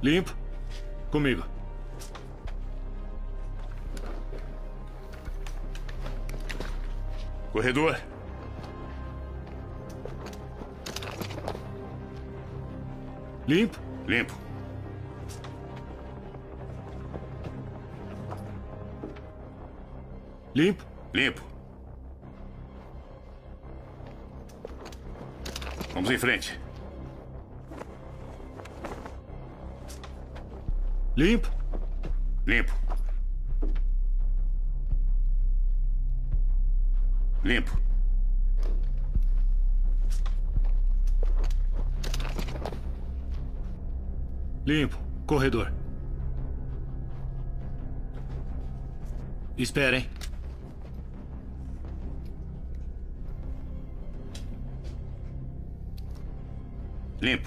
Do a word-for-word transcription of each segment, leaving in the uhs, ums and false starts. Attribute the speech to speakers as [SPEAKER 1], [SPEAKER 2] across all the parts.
[SPEAKER 1] Limpo. Comigo.
[SPEAKER 2] Corredor.
[SPEAKER 1] Limpo.
[SPEAKER 2] Limpo.
[SPEAKER 1] Limpo.
[SPEAKER 2] Limpo. Vamos em frente.
[SPEAKER 1] Limpo.
[SPEAKER 2] Limpo. Limpo.
[SPEAKER 1] Limpo. Corredor. Esperem.
[SPEAKER 2] Limpo.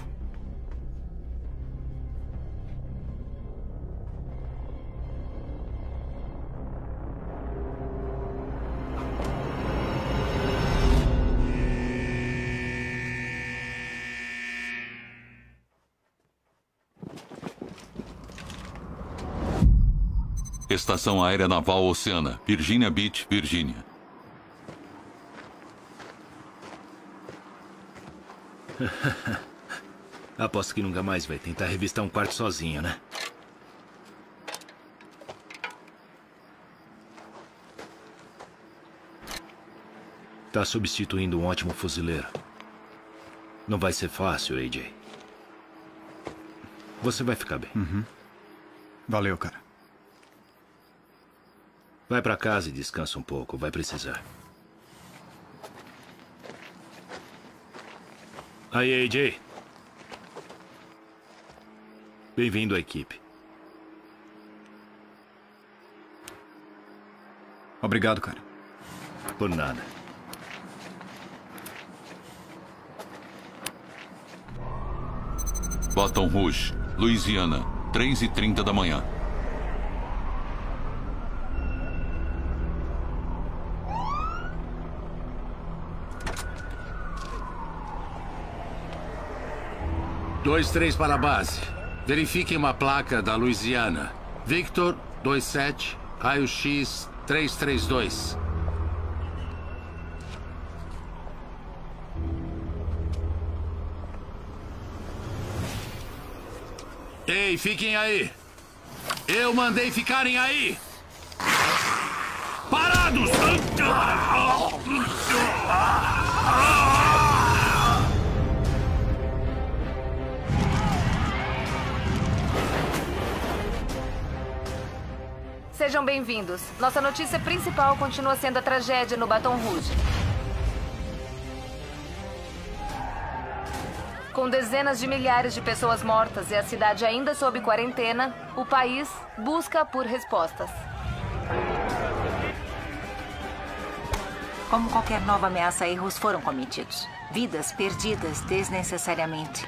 [SPEAKER 3] Estação Aérea Naval Oceana, Virginia Beach, Virgínia.
[SPEAKER 1] Aposto que nunca mais vai tentar revistar um quarto sozinho, né? Tá substituindo um ótimo fuzileiro. Não vai ser fácil, A J. Você vai ficar bem.
[SPEAKER 4] Uhum. Valeu, cara.
[SPEAKER 1] Vai pra casa e descansa um pouco. Vai precisar. Aí, A J. Bem-vindo à equipe.
[SPEAKER 4] Obrigado, cara.
[SPEAKER 1] Por nada.
[SPEAKER 3] Baton Rouge, Louisiana, três e trinta da manhã.
[SPEAKER 5] dois três para a base. Verifiquem uma placa da Louisiana. Victor dois sete, raio-x três três dois. Ei, fiquem aí. Eu mandei ficarem aí. Parados!
[SPEAKER 6] Sejam bem-vindos. Nossa notícia principal continua sendo a tragédia no Baton Rouge. Com dezenas de milhares de pessoas mortas e a cidade ainda sob quarentena, o país busca por respostas.
[SPEAKER 7] Como qualquer nova ameaça, erros foram cometidos. Vidas perdidas desnecessariamente.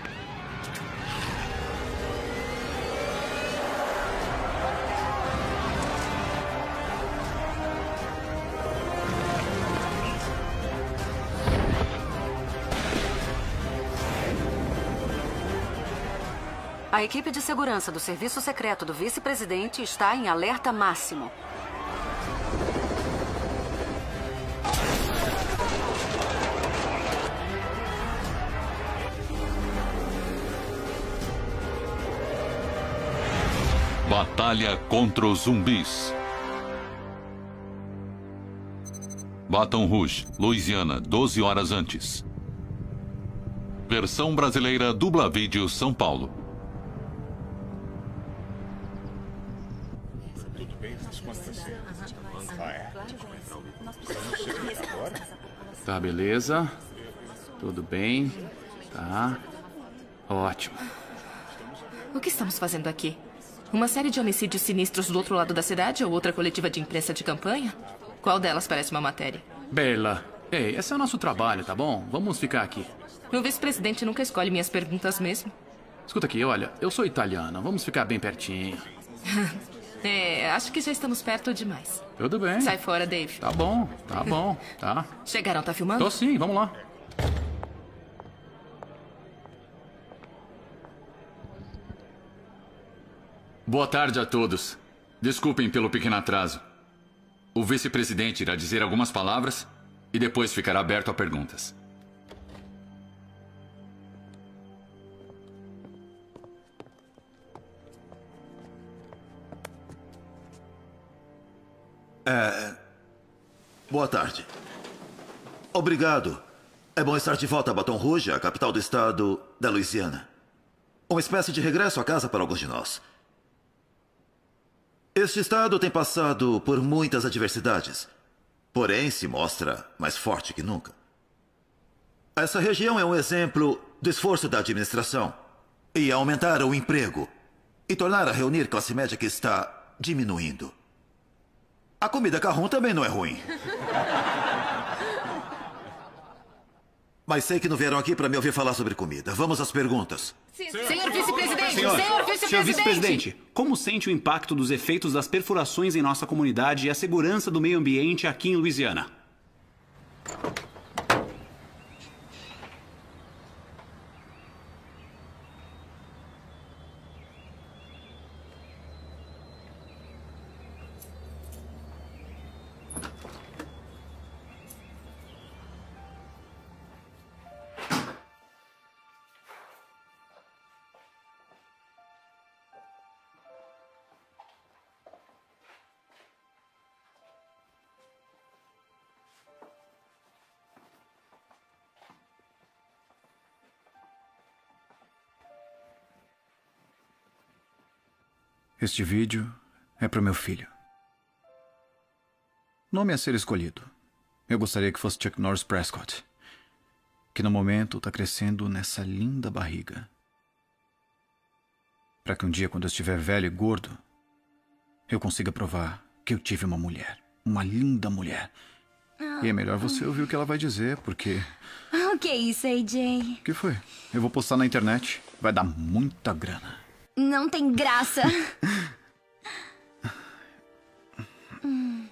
[SPEAKER 8] A equipe de segurança do Serviço Secreto do Vice-Presidente está em alerta máximo.
[SPEAKER 3] Batalha contra os zumbis. Baton Rouge, Louisiana, doze horas antes. Versão brasileira Dubla Vídeo, São Paulo.
[SPEAKER 9] Tá, beleza. Tudo bem. Tá. Ótimo.
[SPEAKER 10] O que estamos fazendo aqui? Uma série de homicídios sinistros do outro lado da cidade ou outra coletiva de imprensa de campanha? Qual delas parece uma matéria?
[SPEAKER 9] Bela. Ei, esse é o nosso trabalho, tá bom? Vamos ficar aqui.
[SPEAKER 10] O vice-presidente nunca escolhe minhas perguntas mesmo.
[SPEAKER 9] Escuta aqui, olha, eu sou italiana. Vamos ficar bem pertinho.
[SPEAKER 10] É, acho que já estamos perto demais.
[SPEAKER 9] Tudo bem.
[SPEAKER 10] Sai fora, Dave.
[SPEAKER 9] Tá bom, tá bom, tá.
[SPEAKER 10] Chegaram, tá filmando?
[SPEAKER 9] Tô sim, vamos lá. Boa tarde a todos. Desculpem pelo pequeno atraso. O vice-presidente irá dizer algumas palavras e depois ficará aberto a perguntas.
[SPEAKER 11] É... Boa tarde. Obrigado. É bom estar de volta a Baton Rouge, a capital do estado da Louisiana. Uma espécie de regresso a casa para alguns de nós. Este estado tem passado por muitas adversidades, porém se mostra mais forte que nunca. Essa região é um exemplo do esforço da administração em aumentar o emprego e tornar a reunir classe média que está diminuindo. A comida Carrum também não é ruim. Mas sei que não vieram aqui para me ouvir falar sobre comida. Vamos às perguntas.
[SPEAKER 10] Senhor vice-presidente!
[SPEAKER 12] Senhor,
[SPEAKER 10] Senhor vice-presidente!
[SPEAKER 12] Senhor vice-presidente, como sente o impacto dos efeitos das perfurações em nossa comunidade e a segurança do meio ambiente aqui em Louisiana?
[SPEAKER 4] Este vídeo é para o meu filho. Nome a ser escolhido. Eu gostaria que fosse Chuck Norris Prescott, que no momento está crescendo nessa linda barriga. Para que um dia, quando eu estiver velho e gordo, eu consiga provar que eu tive uma mulher. Uma linda mulher. E é melhor você ouvir o que ela vai dizer, porque...
[SPEAKER 13] O que é isso, A J?
[SPEAKER 4] O que foi? Eu vou postar na internet. Vai dar muita grana.
[SPEAKER 13] Não tem graça. hum.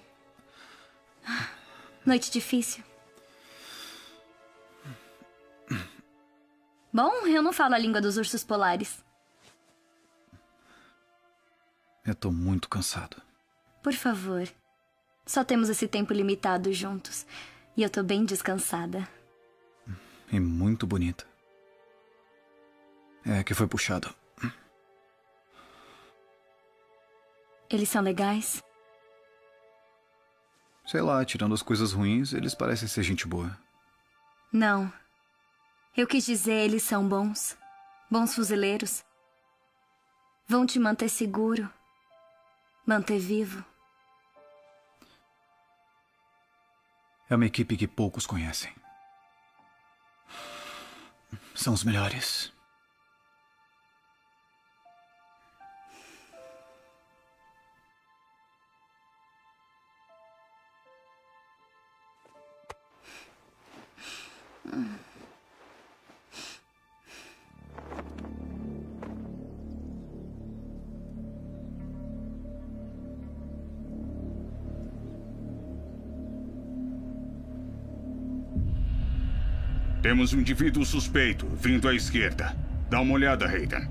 [SPEAKER 13] Noite difícil. Bom, eu não falo a língua dos ursos polares.
[SPEAKER 4] Eu tô muito cansado.
[SPEAKER 13] Por favor. Só temos esse tempo limitado juntos. E eu tô bem descansada.
[SPEAKER 4] E muito bonita. É que foi puxado.
[SPEAKER 13] Eles são legais?
[SPEAKER 4] Sei lá, tirando as coisas ruins, eles parecem ser gente boa.
[SPEAKER 13] Não. Eu quis dizer, eles são bons. Bons fuzileiros. Vão te manter seguro. Manter vivo.
[SPEAKER 4] É uma equipe que poucos conhecem. São os melhores.
[SPEAKER 2] Temos um indivíduo suspeito vindo à esquerda. Dá uma olhada, Hayden.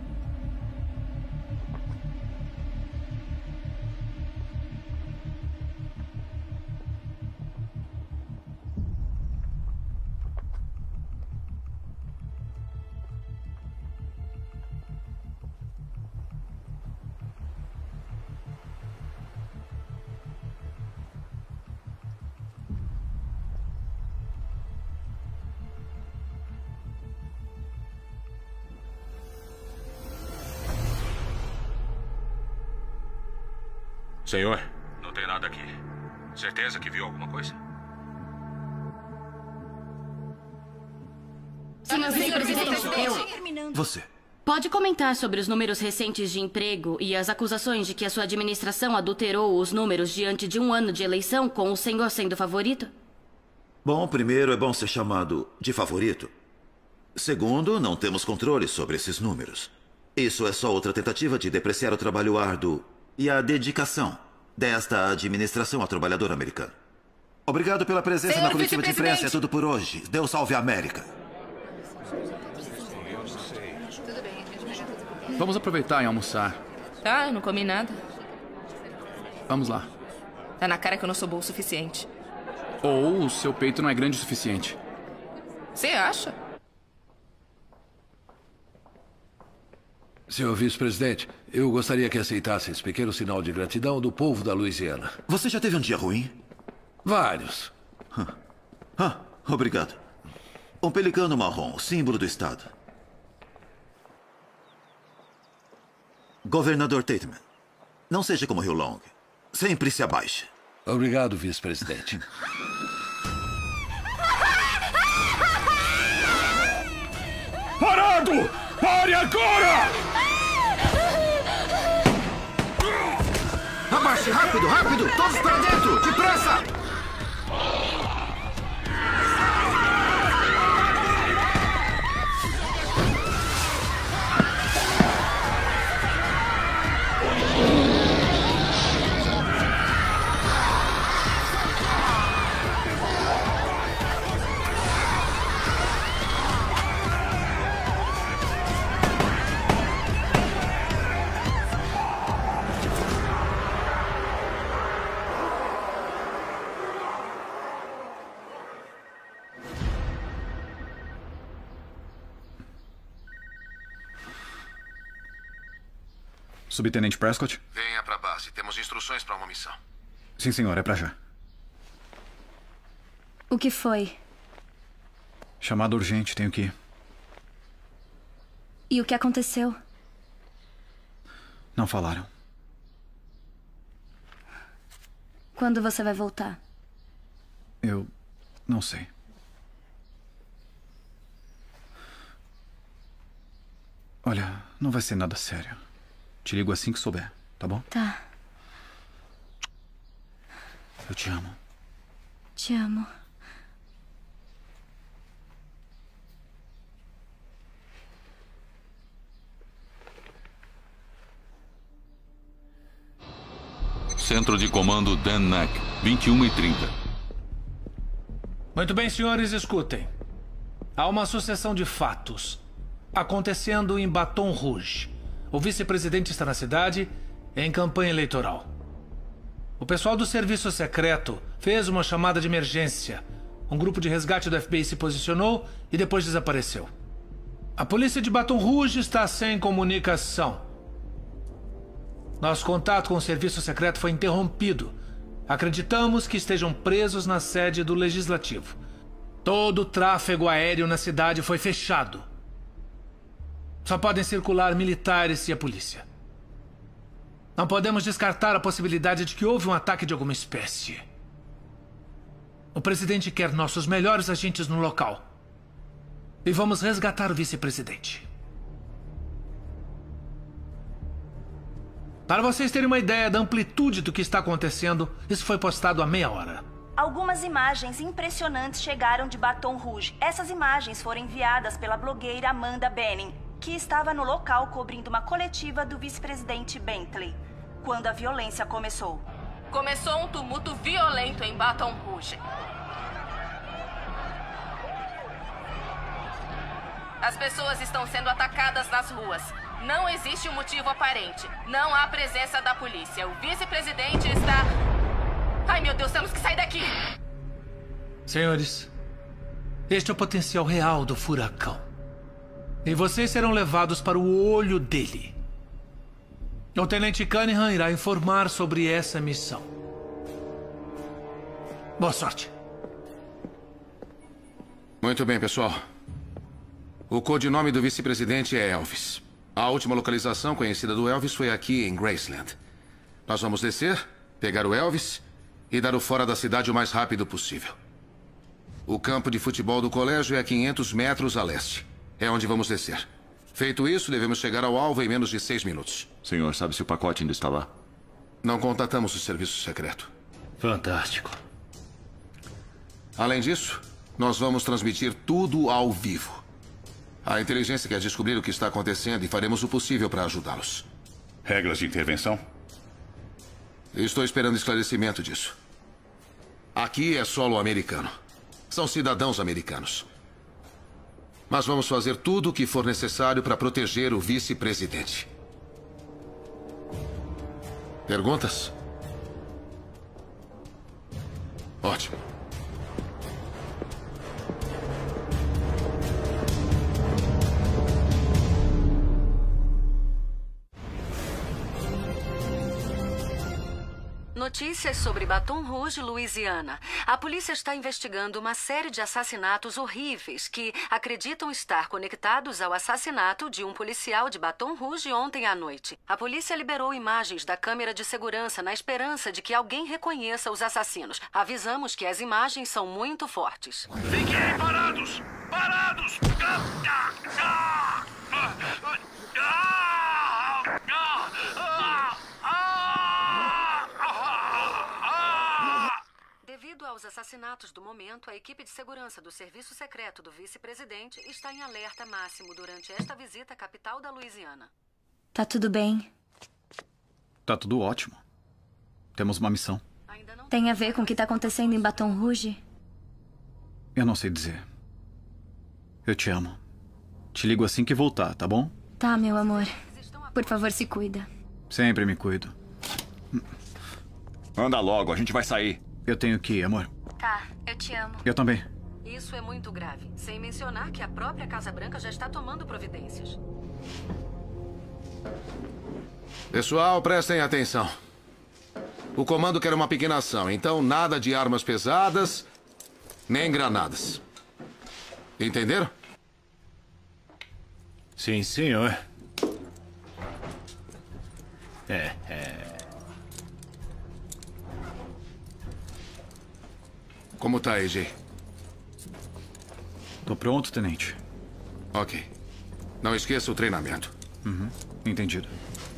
[SPEAKER 14] Senhor? Não tem nada aqui. Certeza que viu alguma coisa?
[SPEAKER 15] Senhor vice-presidente,
[SPEAKER 11] Você.
[SPEAKER 15] pode comentar sobre os números recentes de emprego e as acusações de que a sua administração adulterou os números diante de um ano de eleição, com o senhor sendo favorito?
[SPEAKER 11] Bom, primeiro é bom ser chamado de favorito. Segundo, não temos controle sobre esses números. Isso é só outra tentativa de depreciar o trabalho árduo e a dedicação desta administração ao trabalhador americano. Obrigado pela presença
[SPEAKER 10] Senhor
[SPEAKER 11] na coletiva de imprensa. É tudo por hoje. Deus salve a América.
[SPEAKER 9] Vamos aproveitar e almoçar.
[SPEAKER 10] Tá, eu não comi nada.
[SPEAKER 12] Vamos lá.
[SPEAKER 10] Tá na cara que eu não sou boa o suficiente.
[SPEAKER 12] Ou o seu peito não é grande o suficiente.
[SPEAKER 10] Você acha?
[SPEAKER 16] Senhor vice-presidente, eu gostaria que aceitasse esse pequeno sinal de gratidão do povo da Louisiana.
[SPEAKER 11] Você já teve um dia ruim?
[SPEAKER 16] Vários.
[SPEAKER 11] Ah, ah obrigado. Um pelicano marrom, símbolo do estado. Governador Tateman, não seja como Rio Long. Sempre se abaixe.
[SPEAKER 16] Obrigado, vice-presidente.
[SPEAKER 2] Parado! Pare agora!
[SPEAKER 5] Abaixe, rápido, rápido! Todos para dentro! Depressa!
[SPEAKER 4] Subtenente Prescott?
[SPEAKER 17] Venha pra base. Temos instruções para uma missão.
[SPEAKER 4] Sim, senhor. É pra já.
[SPEAKER 13] O que foi?
[SPEAKER 4] Chamada urgente. Tenho que ir.
[SPEAKER 13] E o que aconteceu?
[SPEAKER 4] Não falaram.
[SPEAKER 13] Quando você vai voltar?
[SPEAKER 4] Eu não sei. Olha, não vai ser nada sério. Te ligo assim que souber, tá bom?
[SPEAKER 13] Tá.
[SPEAKER 4] Eu te amo.
[SPEAKER 13] Te amo.
[SPEAKER 3] Centro de Comando Dan Nack, vinte e uma e trinta.
[SPEAKER 18] Muito bem, senhores, escutem. Há uma sucessão de fatos acontecendo em Baton Rouge. O vice-presidente está na cidade em campanha eleitoral. O pessoal do serviço secreto fez uma chamada de emergência. Um grupo de resgate do F B I se posicionou e depois desapareceu. A polícia de Baton Rouge está sem comunicação. Nosso contato com o serviço secreto foi interrompido. Acreditamos que estejam presos na sede do Legislativo. Todo o tráfego aéreo na cidade foi fechado. Só podem circular militares e a polícia. Não podemos descartar a possibilidade de que houve um ataque de alguma espécie. O presidente quer nossos melhores agentes no local. E vamos resgatar o vice-presidente. Para vocês terem uma ideia da amplitude do que está acontecendo, isso foi postado há meia hora.
[SPEAKER 19] Algumas imagens impressionantes chegaram de Baton Rouge. Essas imagens foram enviadas pela blogueira Amanda Benning, que estava no local cobrindo uma coletiva do vice-presidente Bentley, quando a violência começou.
[SPEAKER 10] Começou um tumulto violento em Baton Rouge. As pessoas estão sendo atacadas nas ruas. Não existe um motivo aparente. Não há presença da polícia. O vice-presidente está... Ai, meu Deus, temos que sair daqui!
[SPEAKER 18] Senhores, este é o potencial real do furacão. E vocês serão levados para o olho dele. O Tenente Cunningham irá informar sobre essa missão. Boa sorte.
[SPEAKER 17] Muito bem, pessoal. O codinome do vice-presidente é Elvis. A última localização conhecida do Elvis foi aqui em Graceland. Nós vamos descer, pegar o Elvis e dar o fora da cidade o mais rápido possível. O campo de futebol do colégio é a quinhentos metros a leste. É onde vamos descer. Feito isso, devemos chegar ao alvo em menos de seis minutos.
[SPEAKER 9] Senhor, sabe se o pacote ainda está lá?
[SPEAKER 17] Não contatamos o serviço secreto.
[SPEAKER 1] Fantástico.
[SPEAKER 17] Além disso, nós vamos transmitir tudo ao vivo. A inteligência quer descobrir o que está acontecendo e faremos o possível para ajudá-los.
[SPEAKER 2] Regras de intervenção?
[SPEAKER 17] Estou esperando esclarecimento disso. Aqui é solo americano. São cidadãos americanos. Mas vamos fazer tudo o que for necessário para proteger o vice-presidente. Perguntas? Ótimo.
[SPEAKER 8] Notícias sobre Baton Rouge, Louisiana. A polícia está investigando uma série de assassinatos horríveis que acreditam estar conectados ao assassinato de um policial de Baton Rouge ontem à noite. A polícia liberou imagens da câmera de segurança na esperança de que alguém reconheça os assassinos. Avisamos que as imagens são muito fortes.
[SPEAKER 14] Fiquem parados! Parados!
[SPEAKER 8] Devido aos assassinatos do momento, a equipe de segurança do Serviço Secreto do Vice-Presidente está em alerta máximo durante esta visita à capital da Louisiana.
[SPEAKER 13] Tá tudo bem.
[SPEAKER 4] Tá tudo ótimo. Temos uma missão.
[SPEAKER 13] Tem a ver com o que tá acontecendo em Baton Rouge?
[SPEAKER 4] Eu não sei dizer. Eu te amo. Te ligo assim que voltar, tá bom?
[SPEAKER 13] Tá, meu amor. Por favor, se cuida.
[SPEAKER 4] Sempre me cuido.
[SPEAKER 20] Anda logo, a gente vai sair.
[SPEAKER 4] Eu tenho que ir, amor.
[SPEAKER 13] Tá, eu te amo.
[SPEAKER 4] Eu também.
[SPEAKER 8] Isso é muito grave, sem mencionar que a própria Casa Branca já está tomando providências.
[SPEAKER 17] Pessoal, prestem atenção. O comando quer uma pequena ação, então nada de armas pesadas, nem granadas. Entenderam?
[SPEAKER 1] Sim, senhor. É, é...
[SPEAKER 17] Como tá, A J?
[SPEAKER 4] Tô pronto, tenente.
[SPEAKER 17] Ok. Não esqueça o treinamento.
[SPEAKER 4] Uhum. Entendido.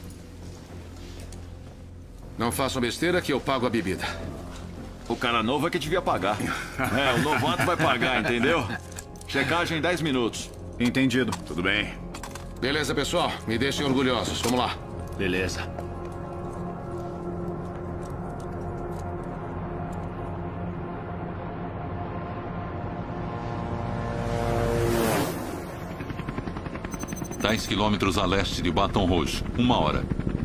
[SPEAKER 17] Não façam besteira que eu pago a bebida.
[SPEAKER 20] O cara novo é que devia pagar. É, o novato vai pagar, entendeu? Checagem em dez minutos.
[SPEAKER 4] Entendido.
[SPEAKER 20] Tudo bem.
[SPEAKER 17] Beleza, pessoal. Me deixem orgulhosos. Vamos lá.
[SPEAKER 1] Beleza.
[SPEAKER 3] dez quilômetros a leste de Baton Rouge. Uma hora.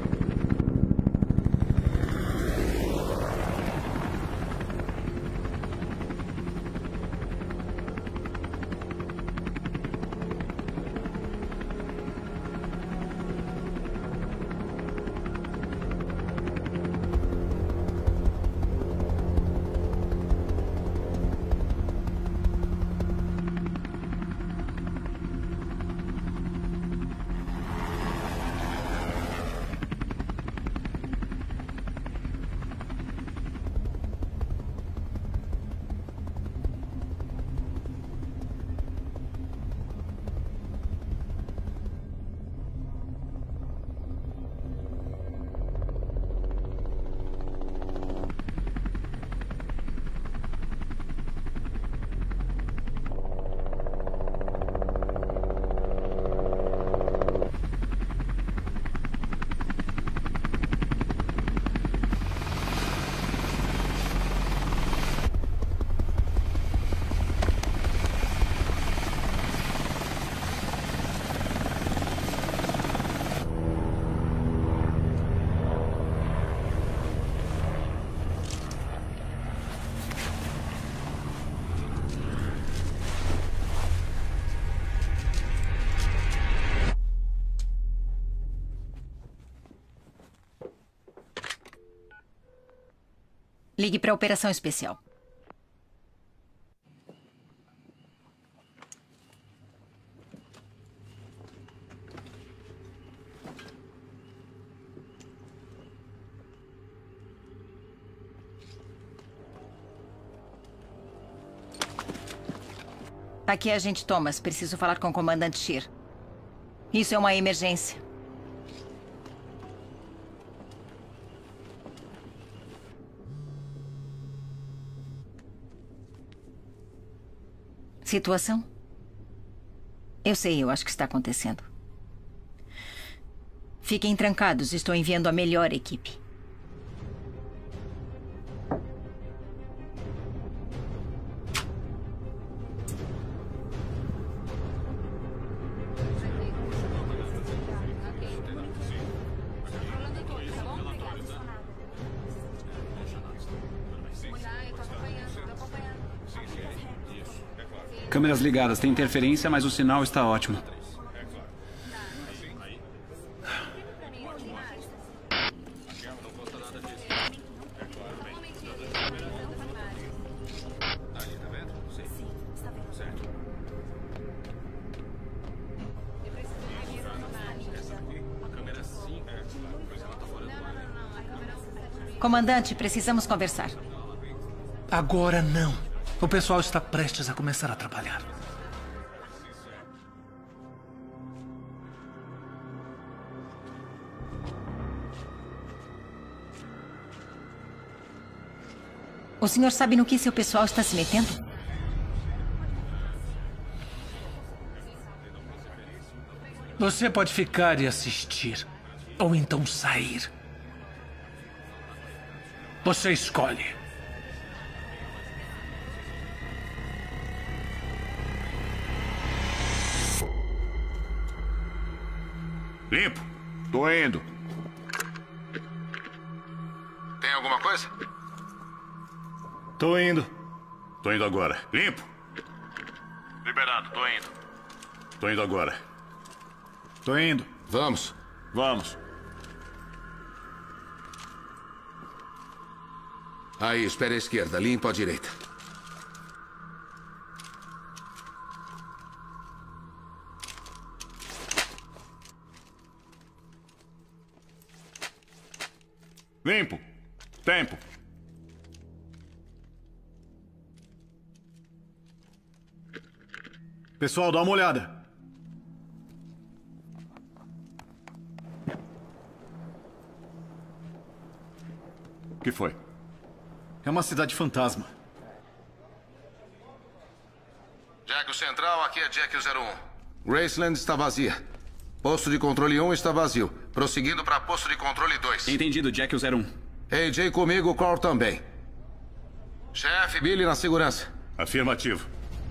[SPEAKER 7] Ligue para a operação especial. Aqui é agente Thomas. Preciso falar com o comandante Scheer. Isso é uma emergência. Situação? Eu sei, eu acho que está acontecendo. Fiquem trancados, estou enviando a melhor equipe.
[SPEAKER 12] Câmeras ligadas. Tem interferência, mas o sinal está ótimo.
[SPEAKER 7] Comandante, precisamos conversar.
[SPEAKER 18] Agora não. O pessoal está prestes a começar a trabalhar.
[SPEAKER 7] O senhor sabe no que seu pessoal está se metendo?
[SPEAKER 18] Você pode ficar e assistir. Ou então sair. Você escolhe.
[SPEAKER 2] Limpo. Tô indo.
[SPEAKER 17] Tem alguma coisa?
[SPEAKER 2] Tô indo. Tô indo agora. Limpo.
[SPEAKER 14] Liberado, tô indo.
[SPEAKER 2] Tô indo agora.
[SPEAKER 4] Tô indo.
[SPEAKER 17] Vamos.
[SPEAKER 14] Vamos.
[SPEAKER 17] Aí, espere à esquerda. Limpo à direita.
[SPEAKER 2] Limpo. Tempo.
[SPEAKER 4] Pessoal, dá uma olhada.
[SPEAKER 2] O que foi?
[SPEAKER 4] É uma cidade fantasma.
[SPEAKER 17] Jack Central, aqui é Jack zero um. Graceland está vazia. Posto de controle um está vazio. Prosseguindo para posto de controle dois.
[SPEAKER 12] Entendido, Jack zero um.
[SPEAKER 17] A J comigo, Carl também. Chefe, Billy na segurança.
[SPEAKER 2] Afirmativo.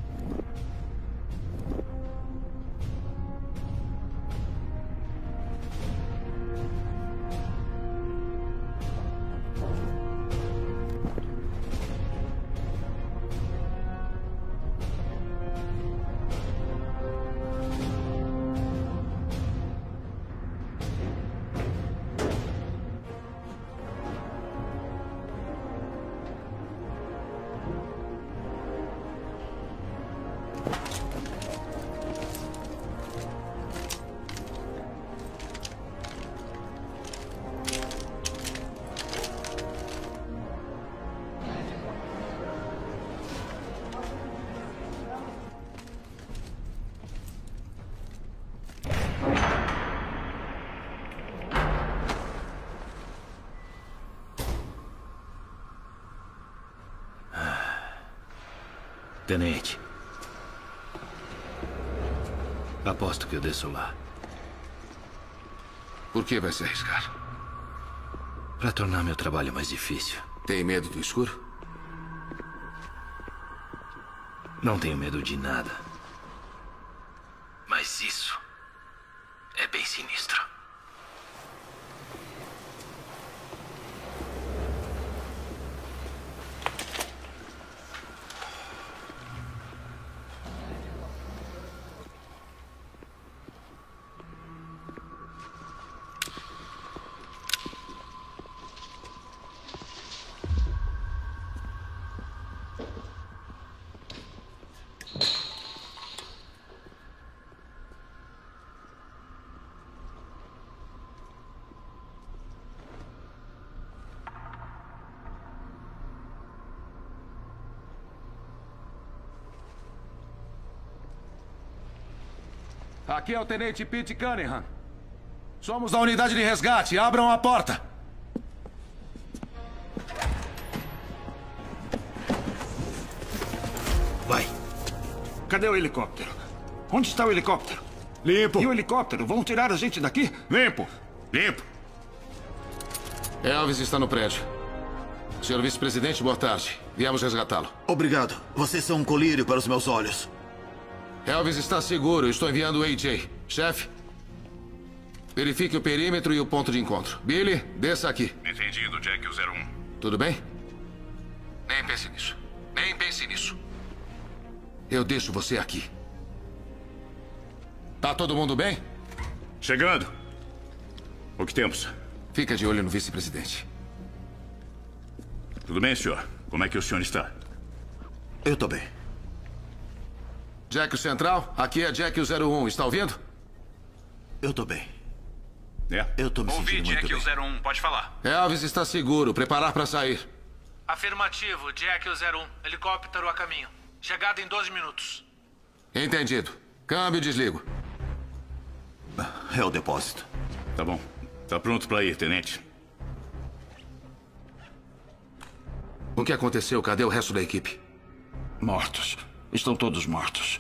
[SPEAKER 1] Tenente. Aposto que eu desço lá.
[SPEAKER 17] Por que vai se arriscar?
[SPEAKER 1] Para tornar meu trabalho mais difícil.
[SPEAKER 17] Tem medo do escuro?
[SPEAKER 1] Não tenho medo de nada. Mas isso é bem sinistro.
[SPEAKER 17] Aqui é o Tenente Pete Cunningham. Somos da unidade de resgate. Abram a porta.
[SPEAKER 1] Vai.
[SPEAKER 14] Cadê o helicóptero? Onde está o helicóptero?
[SPEAKER 2] Limpo.
[SPEAKER 14] E o helicóptero? Vão tirar a gente daqui?
[SPEAKER 2] Limpo. Limpo.
[SPEAKER 17] Elvis está no prédio. Senhor vice-presidente, boa tarde. Viemos resgatá-lo.
[SPEAKER 11] Obrigado. Vocês são um colírio para os meus olhos.
[SPEAKER 17] Elvis está seguro. Estou enviando o A J. Chefe, verifique o perímetro e o ponto de encontro. Billy, desça aqui.
[SPEAKER 14] Entendido, Jack zero um.
[SPEAKER 17] Tudo bem? Nem pense nisso. Nem pense nisso. eu deixo você aqui. Tá todo mundo bem?
[SPEAKER 2] Chegando. O que temos?
[SPEAKER 17] Fica de olho no vice-presidente.
[SPEAKER 2] Tudo bem, senhor? Como é que o senhor está?
[SPEAKER 11] Eu tô bem.
[SPEAKER 17] Jack o Central, aqui é Jack o zero um, está ouvindo?
[SPEAKER 11] Eu tô bem.
[SPEAKER 2] É?
[SPEAKER 11] Eu tô me
[SPEAKER 18] Ouvi,
[SPEAKER 11] sentindo muito
[SPEAKER 18] Jack
[SPEAKER 11] bem.
[SPEAKER 18] o zero um, pode falar.
[SPEAKER 17] Elvis está seguro, preparar para sair.
[SPEAKER 18] Afirmativo, Jack o zero um. Helicóptero a caminho. Chegada em doze minutos.
[SPEAKER 17] Entendido. Câmbio e desligo.
[SPEAKER 11] É o depósito.
[SPEAKER 2] Tá bom. Tá pronto para ir, tenente.
[SPEAKER 17] O que aconteceu? Cadê o resto da equipe?
[SPEAKER 21] Mortos. Estão todos mortos.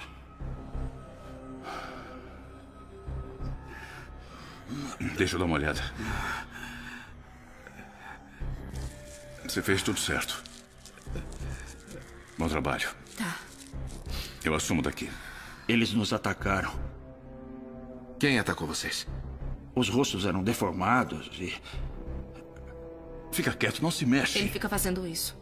[SPEAKER 2] Deixa eu dar uma olhada. Você fez tudo certo. Bom trabalho.
[SPEAKER 15] Tá.
[SPEAKER 2] Eu assumo daqui.
[SPEAKER 21] Eles nos atacaram.
[SPEAKER 17] Quem atacou vocês?
[SPEAKER 21] Os rostos eram deformados e...
[SPEAKER 2] Fica quieto, não se mexe.
[SPEAKER 10] Ele fica fazendo isso.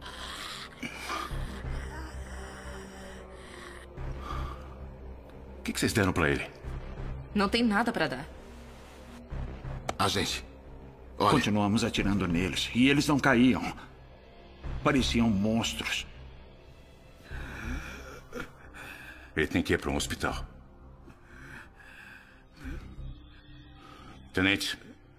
[SPEAKER 2] O que que vocês deram para ele?
[SPEAKER 10] Não tem nada pra dar.
[SPEAKER 17] Agente.
[SPEAKER 21] Olha. Continuamos atirando neles e eles não caíam. Pareciam monstros.
[SPEAKER 2] Ele tem que ir para um hospital. Tenente.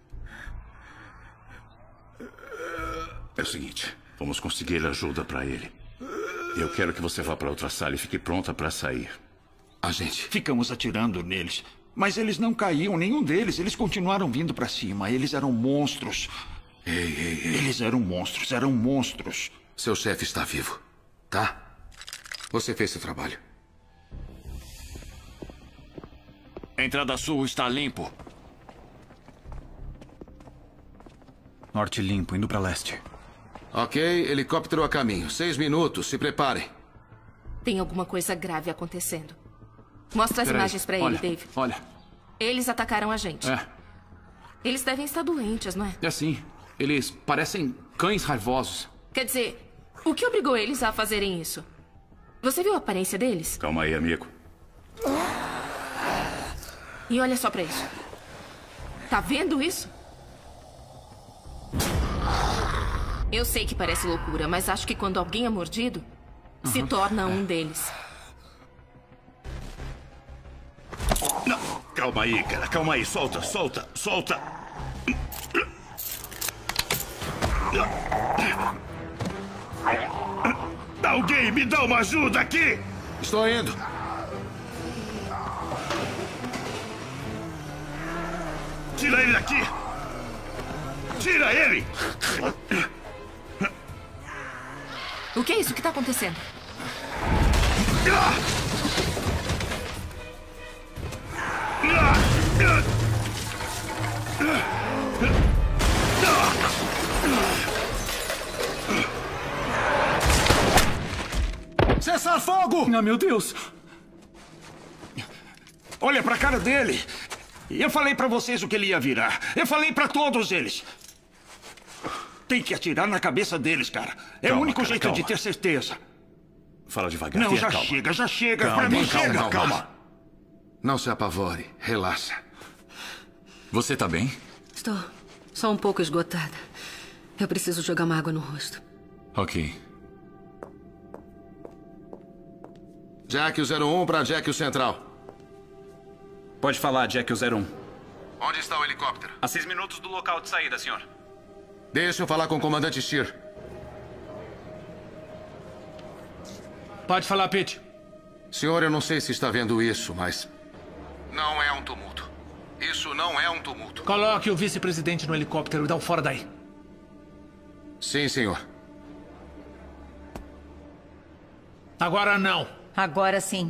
[SPEAKER 2] É o seguinte, vamos conseguir ajuda para ele. Eu quero que você vá para outra sala e fique pronta para sair.
[SPEAKER 21] Agente. Ficamos atirando neles. Mas eles não caíam, nenhum deles. Eles continuaram vindo para cima. Eles eram monstros.
[SPEAKER 17] Ei, ei, ei.
[SPEAKER 21] Eles eram monstros, eram monstros.
[SPEAKER 17] Seu chefe está vivo, tá? Você fez seu trabalho.
[SPEAKER 21] Entrada sul está limpo.
[SPEAKER 4] Norte limpo, indo para leste.
[SPEAKER 17] Ok, helicóptero a caminho. Seis minutos, se preparem.
[SPEAKER 10] Tem alguma coisa grave acontecendo. Mostra as
[SPEAKER 21] Peraí,
[SPEAKER 10] imagens pra ele,
[SPEAKER 21] olha,
[SPEAKER 10] Dave.
[SPEAKER 21] Olha.
[SPEAKER 10] Eles atacaram a gente.
[SPEAKER 21] É.
[SPEAKER 10] Eles devem estar doentes, não é?
[SPEAKER 12] É sim. Eles parecem cães raivosos.
[SPEAKER 10] Quer dizer, o que obrigou eles a fazerem isso? Você viu a aparência deles?
[SPEAKER 2] Calma aí, amigo.
[SPEAKER 10] E olha só pra isso. Tá vendo isso? Eu sei que parece loucura, mas acho que quando alguém é mordido, uhum. se torna um deles.
[SPEAKER 2] Não, calma aí, cara. Calma aí. Solta, solta, solta. Alguém me dá uma ajuda aqui!
[SPEAKER 17] Estou indo.
[SPEAKER 2] Tira ele daqui! Tira ele!
[SPEAKER 10] O que é isso? O que está acontecendo?
[SPEAKER 21] Cessar fogo!
[SPEAKER 12] Ah, meu Deus!
[SPEAKER 21] Olha pra cara dele! Eu falei pra vocês o que ele ia virar. Eu falei pra todos eles. Tem que atirar na cabeça deles, cara. É
[SPEAKER 2] Calma,
[SPEAKER 21] o único
[SPEAKER 2] cara,
[SPEAKER 21] jeito
[SPEAKER 2] calma.
[SPEAKER 21] de ter certeza.
[SPEAKER 2] Fala devagar.
[SPEAKER 21] Não,
[SPEAKER 2] Tenha
[SPEAKER 21] já
[SPEAKER 2] calma.
[SPEAKER 21] chega, já chega.
[SPEAKER 2] Calma,
[SPEAKER 21] pra mim
[SPEAKER 2] calma,
[SPEAKER 21] chega.
[SPEAKER 2] calma, calma.
[SPEAKER 17] Não se apavore. Relaxa.
[SPEAKER 9] Você tá bem?
[SPEAKER 8] Estou só um pouco esgotada. Eu preciso jogar uma água no rosto.
[SPEAKER 9] Ok.
[SPEAKER 17] Jack o zero um para Jack o Central.
[SPEAKER 12] Pode falar, Jack o zero um.
[SPEAKER 17] Onde está o helicóptero?
[SPEAKER 12] A seis minutos do local de saída, senhor.
[SPEAKER 17] Deixa eu falar com o comandante Shear.
[SPEAKER 18] Pode falar, Pete.
[SPEAKER 17] Senhor, eu não sei se está vendo isso, mas... não é um tumulto. Isso não é um tumulto.
[SPEAKER 18] Coloque o vice-presidente no helicóptero e dá um fora daí.
[SPEAKER 17] Sim, senhor.
[SPEAKER 18] Agora não.
[SPEAKER 7] Agora sim.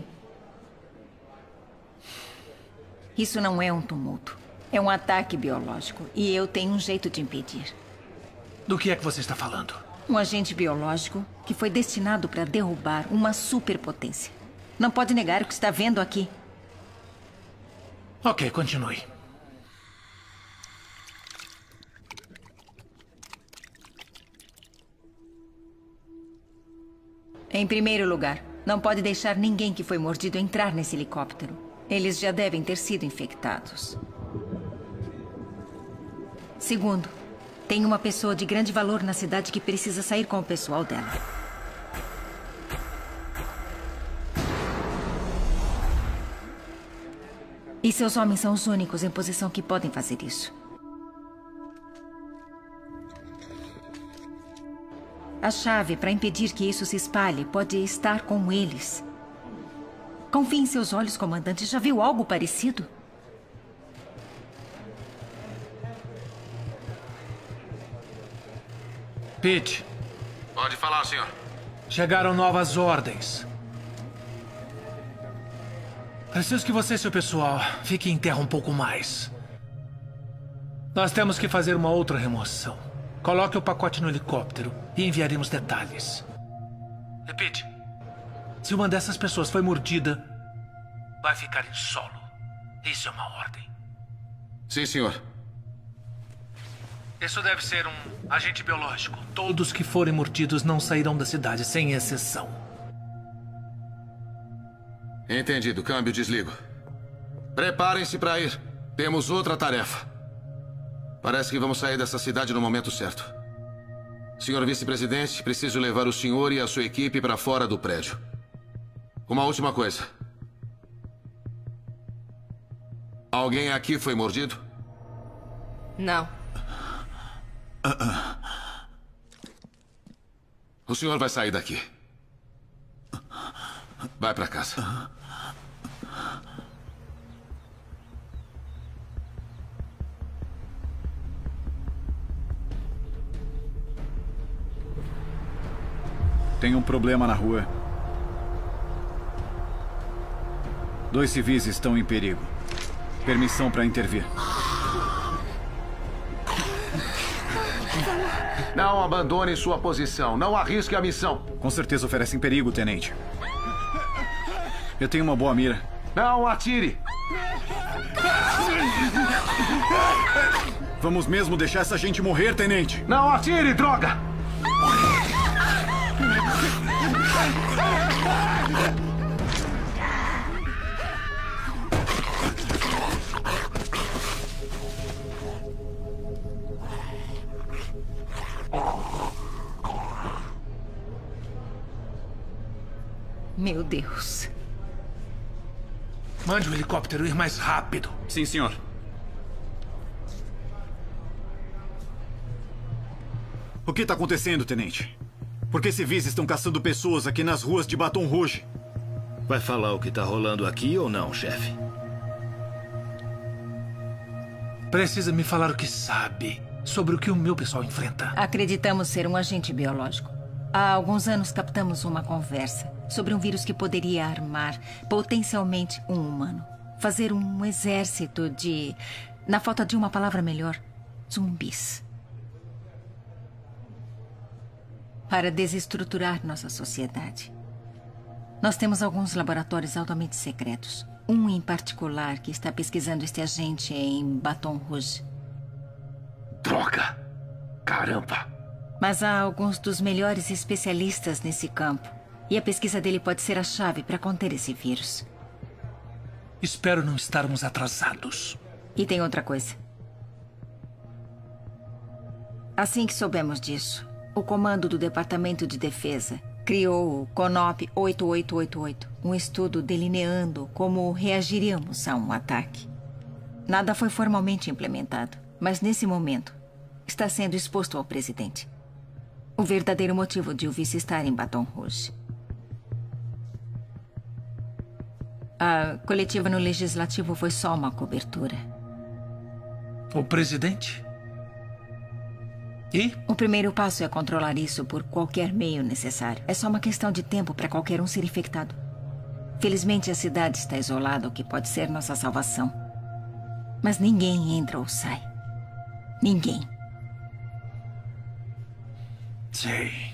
[SPEAKER 7] Isso não é um tumulto. É um ataque biológico. E eu tenho um jeito de impedir.
[SPEAKER 18] Do que é que você está falando?
[SPEAKER 7] Um agente biológico que foi destinado para derrubar uma superpotência. Não pode negar o que está vendo aqui.
[SPEAKER 18] Ok, continue.
[SPEAKER 7] Em primeiro lugar, Não pode deixar ninguém que foi mordido entrar nesse helicóptero. Eles já devem ter sido infectados. Segundo, tem uma pessoa de grande valor na cidade que precisa sair com o pessoal dela. E seus homens são os únicos em posição que podem fazer isso. A chave para impedir que isso se espalhe pode estar com eles. Confie em seus olhos, comandante. Já viu algo parecido?
[SPEAKER 18] Pete.
[SPEAKER 17] Pode falar, senhor.
[SPEAKER 18] Chegaram novas ordens. Preciso que você e seu pessoal fiquem em terra um pouco mais. Nós temos que fazer uma outra remoção. Coloque o pacote no helicóptero e enviaremos detalhes. Repite. Se uma dessas pessoas foi mordida, vai ficar em solo. Isso é uma ordem.
[SPEAKER 17] Sim, senhor.
[SPEAKER 18] Isso deve ser um agente biológico. Todos que forem mordidos não sairão da cidade, sem exceção.
[SPEAKER 17] Entendido. Câmbio, desligo. Preparem-se para ir. Temos outra tarefa. Parece que vamos sair dessa cidade no momento certo. Senhor vice-presidente, preciso levar o senhor e a sua equipe para fora do prédio. Uma última coisa. Alguém aqui foi mordido?
[SPEAKER 10] Não.
[SPEAKER 17] O senhor vai sair daqui. Vai para casa.
[SPEAKER 4] Tem um problema na rua. Dois civis estão em perigo. Permissão para intervir.
[SPEAKER 17] Não abandone sua posição. Não arrisque a missão.
[SPEAKER 4] Com certeza oferecem perigo, tenente. Eu tenho uma boa mira.
[SPEAKER 17] Não atire!
[SPEAKER 4] Vamos mesmo deixar essa gente morrer, tenente?
[SPEAKER 17] Não atire, droga!
[SPEAKER 7] Meu Deus.
[SPEAKER 18] Mande o helicóptero ir mais rápido.
[SPEAKER 12] Sim, senhor.
[SPEAKER 4] O que está acontecendo, tenente? Por que civis estão caçando pessoas aqui nas ruas de Baton Rouge?
[SPEAKER 1] Vai falar o que está rolando aqui ou não, chefe?
[SPEAKER 18] Precisa me falar o que sabe sobre o que o meu pessoal enfrenta.
[SPEAKER 7] Acreditamos ser um agente biológico. Há alguns anos captamos uma conversa sobre um vírus que poderia armar potencialmente um humano. Fazer um exército de... na falta de uma palavra melhor, zumbis. Para desestruturar nossa sociedade. Nós temos alguns laboratórios altamente secretos. Um em particular que está pesquisando este agente em Baton Rouge.
[SPEAKER 17] Droga! Caramba!
[SPEAKER 7] Mas há alguns dos melhores especialistas nesse campo. E a pesquisa dele pode ser a chave para conter esse vírus.
[SPEAKER 18] Espero não estarmos atrasados.
[SPEAKER 7] E tem outra coisa. Assim que soubemos disso, o comando do Departamento de Defesa criou o CONOP oito oito oito oito, um estudo delineando como reagiríamos a um ataque. Nada foi formalmente implementado, mas nesse momento está sendo exposto ao presidente. O verdadeiro motivo de o vice estar em Baton Rouge. A coletiva no Legislativo foi só uma cobertura.
[SPEAKER 18] O presidente? E?
[SPEAKER 7] O primeiro passo é controlar isso por qualquer meio necessário. É só uma questão de tempo para qualquer um ser infectado. Felizmente a cidade está isolada, o que pode ser nossa salvação. Mas ninguém entra ou sai. Ninguém.
[SPEAKER 18] Sei.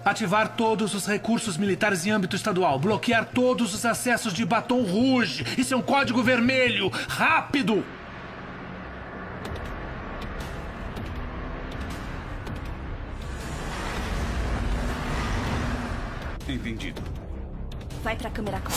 [SPEAKER 18] Ativar todos os recursos militares em âmbito estadual. Bloquear todos os acessos de Baton Rouge. Isso é um código vermelho. Rápido!
[SPEAKER 12] Entendido.
[SPEAKER 19] Vai pra câmera call.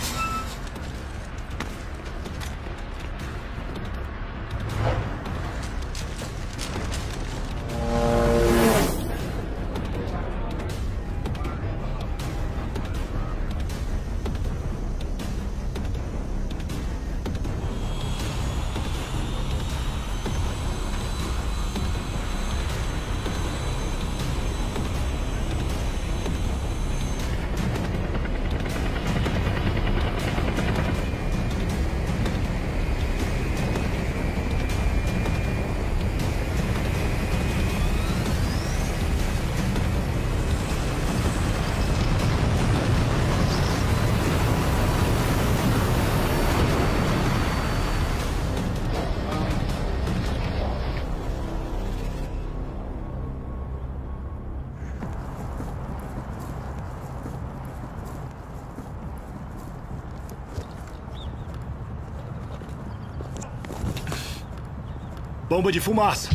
[SPEAKER 1] Bomba de fumaça.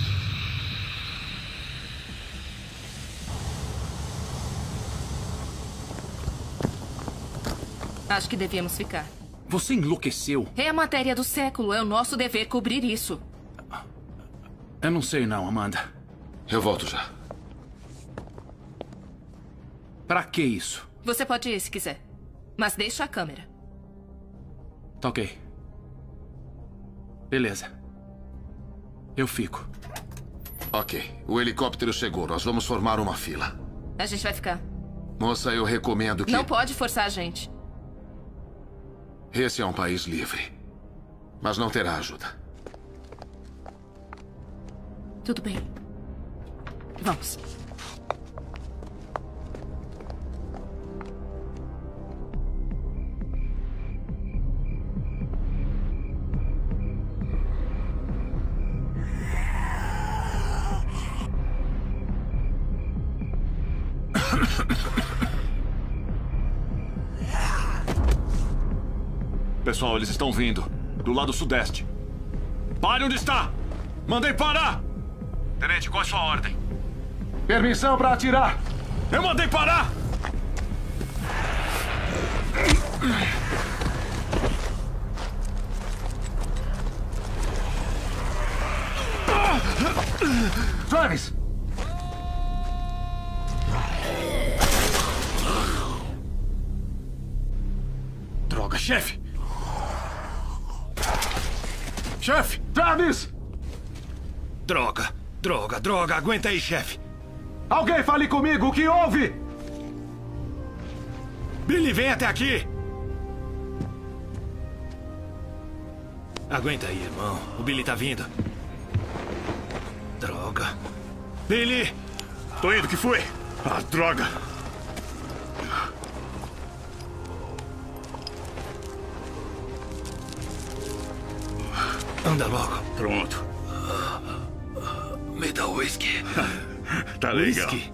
[SPEAKER 10] Acho que devíamos ficar.
[SPEAKER 12] Você enlouqueceu?
[SPEAKER 10] É a matéria do século. É o nosso dever cobrir isso.
[SPEAKER 12] Eu não sei não, Amanda.
[SPEAKER 17] Eu volto já.
[SPEAKER 12] Pra que isso?
[SPEAKER 10] Você pode ir se quiser. Mas deixa a câmera.
[SPEAKER 12] Tá ok. Beleza. Eu fico.
[SPEAKER 17] Ok. O helicóptero chegou. Nós vamos formar uma fila.
[SPEAKER 10] A gente vai ficar.
[SPEAKER 17] Moça, eu recomendo que...
[SPEAKER 10] Não pode forçar a gente.
[SPEAKER 17] Esse é um país livre. Mas não terá ajuda.
[SPEAKER 10] Tudo bem. Vamos.
[SPEAKER 20] Pessoal, eles estão vindo. Do lado sudeste. Pare onde está! Mandei parar! Tenente, qual é a sua ordem?
[SPEAKER 21] Permissão para atirar!
[SPEAKER 20] Eu mandei parar!
[SPEAKER 21] Travis!
[SPEAKER 20] Droga, chefe!
[SPEAKER 21] Chefe! Travis!
[SPEAKER 1] Droga, droga, droga. Aguenta aí, chefe.
[SPEAKER 21] Alguém fale comigo, o que houve?
[SPEAKER 1] Billy, vem até aqui. Aguenta aí, irmão. O Billy tá vindo. Droga. Billy!
[SPEAKER 14] Tô indo, que foi? Ah, droga.
[SPEAKER 1] Anda logo.
[SPEAKER 14] Pronto.
[SPEAKER 1] Me dá o whisky.
[SPEAKER 14] Tá legal.
[SPEAKER 1] Whisky.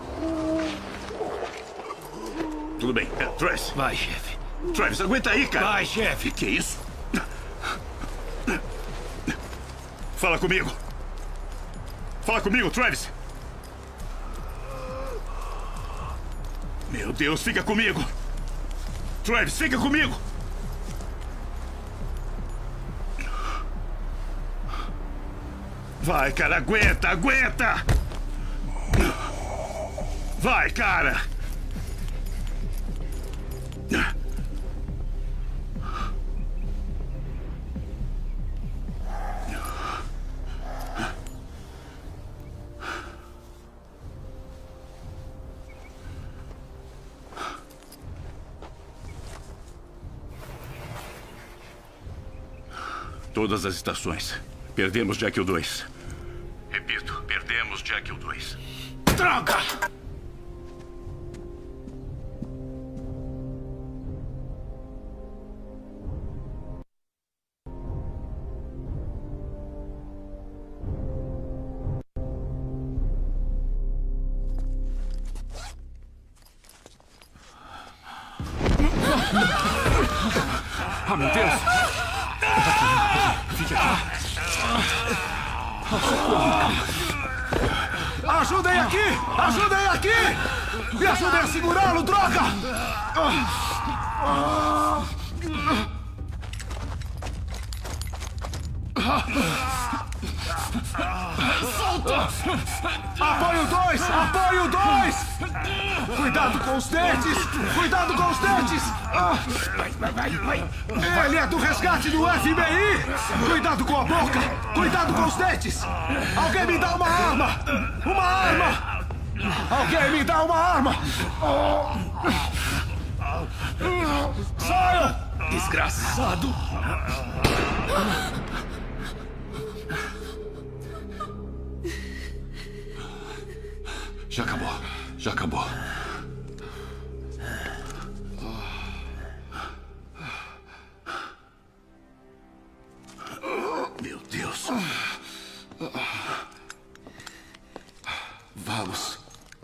[SPEAKER 14] Tudo bem. É, Travis.
[SPEAKER 1] Vai, chefe.
[SPEAKER 14] Travis, aguenta aí, cara.
[SPEAKER 1] Vai, chefe.
[SPEAKER 14] Que isso? Fala comigo. Fala comigo, Travis. Meu Deus, fica comigo. Travis, fica comigo. Vai, cara, aguenta, aguenta! Vai, cara! Todas as estações. Perdemos Jekyll dois. Repito, perdemos Jekyll dois.
[SPEAKER 1] Droga!
[SPEAKER 21] Ah, meu Deus!
[SPEAKER 20] Fique aqui. Ajudem aqui! Ajudem aqui! Me ajudem a segurá-lo, droga! Solta! Apoio dois! Apoio dois! Cuidado com os dentes! Cuidado com os dentes! Vai, vai, vai! Ele é do resgate do F B I! Cuidado com a boca! Cuidado com os dentes! Alguém me dá uma arma! Uma arma! Alguém me dá uma arma! Saiam! Desgraçado!
[SPEAKER 9] Já acabou. Já acabou.
[SPEAKER 2] Meu Deus.
[SPEAKER 17] Vamos.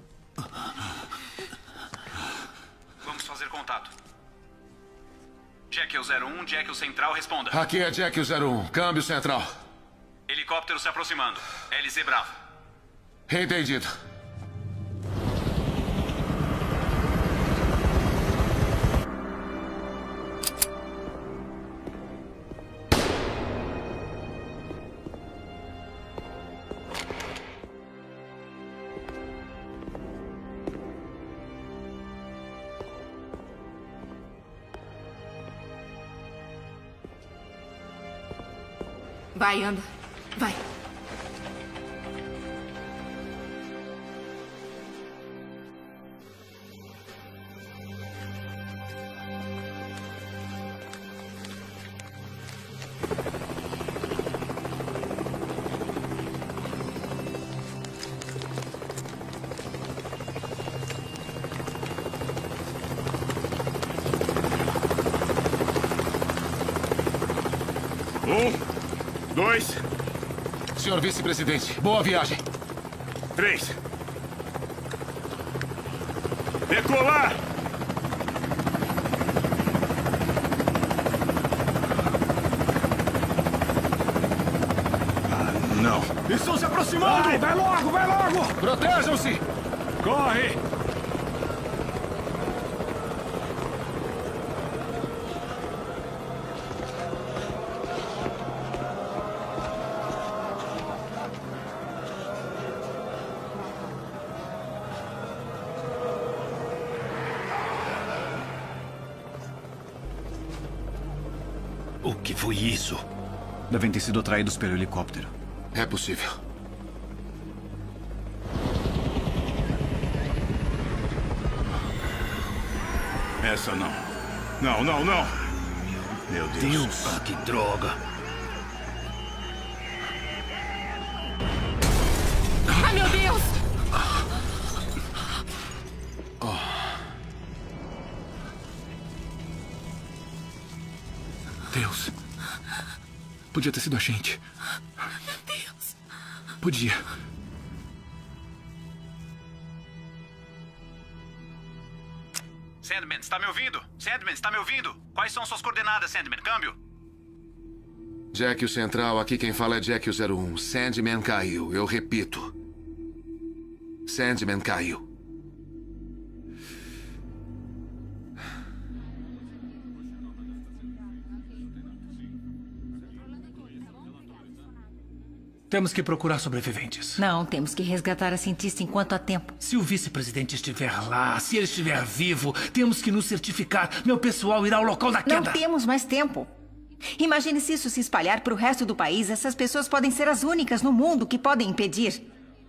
[SPEAKER 12] Vamos fazer contato. Jack zero um, Jack Central, responda.
[SPEAKER 17] Aqui é Jack zero um, câmbio central.
[SPEAKER 12] Helicóptero se aproximando. L Z Bravo.
[SPEAKER 17] Entendido.
[SPEAKER 10] Vai, anda. Vai.
[SPEAKER 21] Um. Dois.
[SPEAKER 17] Senhor vice-presidente, boa viagem.
[SPEAKER 21] Três. Decolar!
[SPEAKER 2] Ah, não.
[SPEAKER 21] Estão se aproximando! Vai, vai logo, vai logo!
[SPEAKER 17] Protejam-se!
[SPEAKER 21] Corre!
[SPEAKER 1] O que foi isso?
[SPEAKER 4] Devem ter sido atraídos pelo helicóptero.
[SPEAKER 17] É possível.
[SPEAKER 2] Essa não. Não, não, não. Meu Deus.
[SPEAKER 1] Deus, ah, que droga.
[SPEAKER 10] Ai, meu Deus!
[SPEAKER 12] Deus. Podia ter sido a gente.
[SPEAKER 10] Meu Deus.
[SPEAKER 12] Podia. Sandman, está me ouvindo? Sandman, está me ouvindo? Quais são suas coordenadas, Sandman? Câmbio.
[SPEAKER 17] Jack o Central, aqui quem fala é Jack o zero um. Sandman caiu, eu repito. Sandman caiu.
[SPEAKER 18] Temos que procurar sobreviventes.
[SPEAKER 7] Não, temos que resgatar a cientista enquanto há tempo.
[SPEAKER 18] Se o vice-presidente estiver lá, se ele estiver vivo, temos que nos certificar. Meu pessoal irá ao local da queda.
[SPEAKER 7] Não temos mais tempo. Imagine se isso se espalhar para o resto do país. Essas pessoas podem ser as únicas no mundo que podem impedir.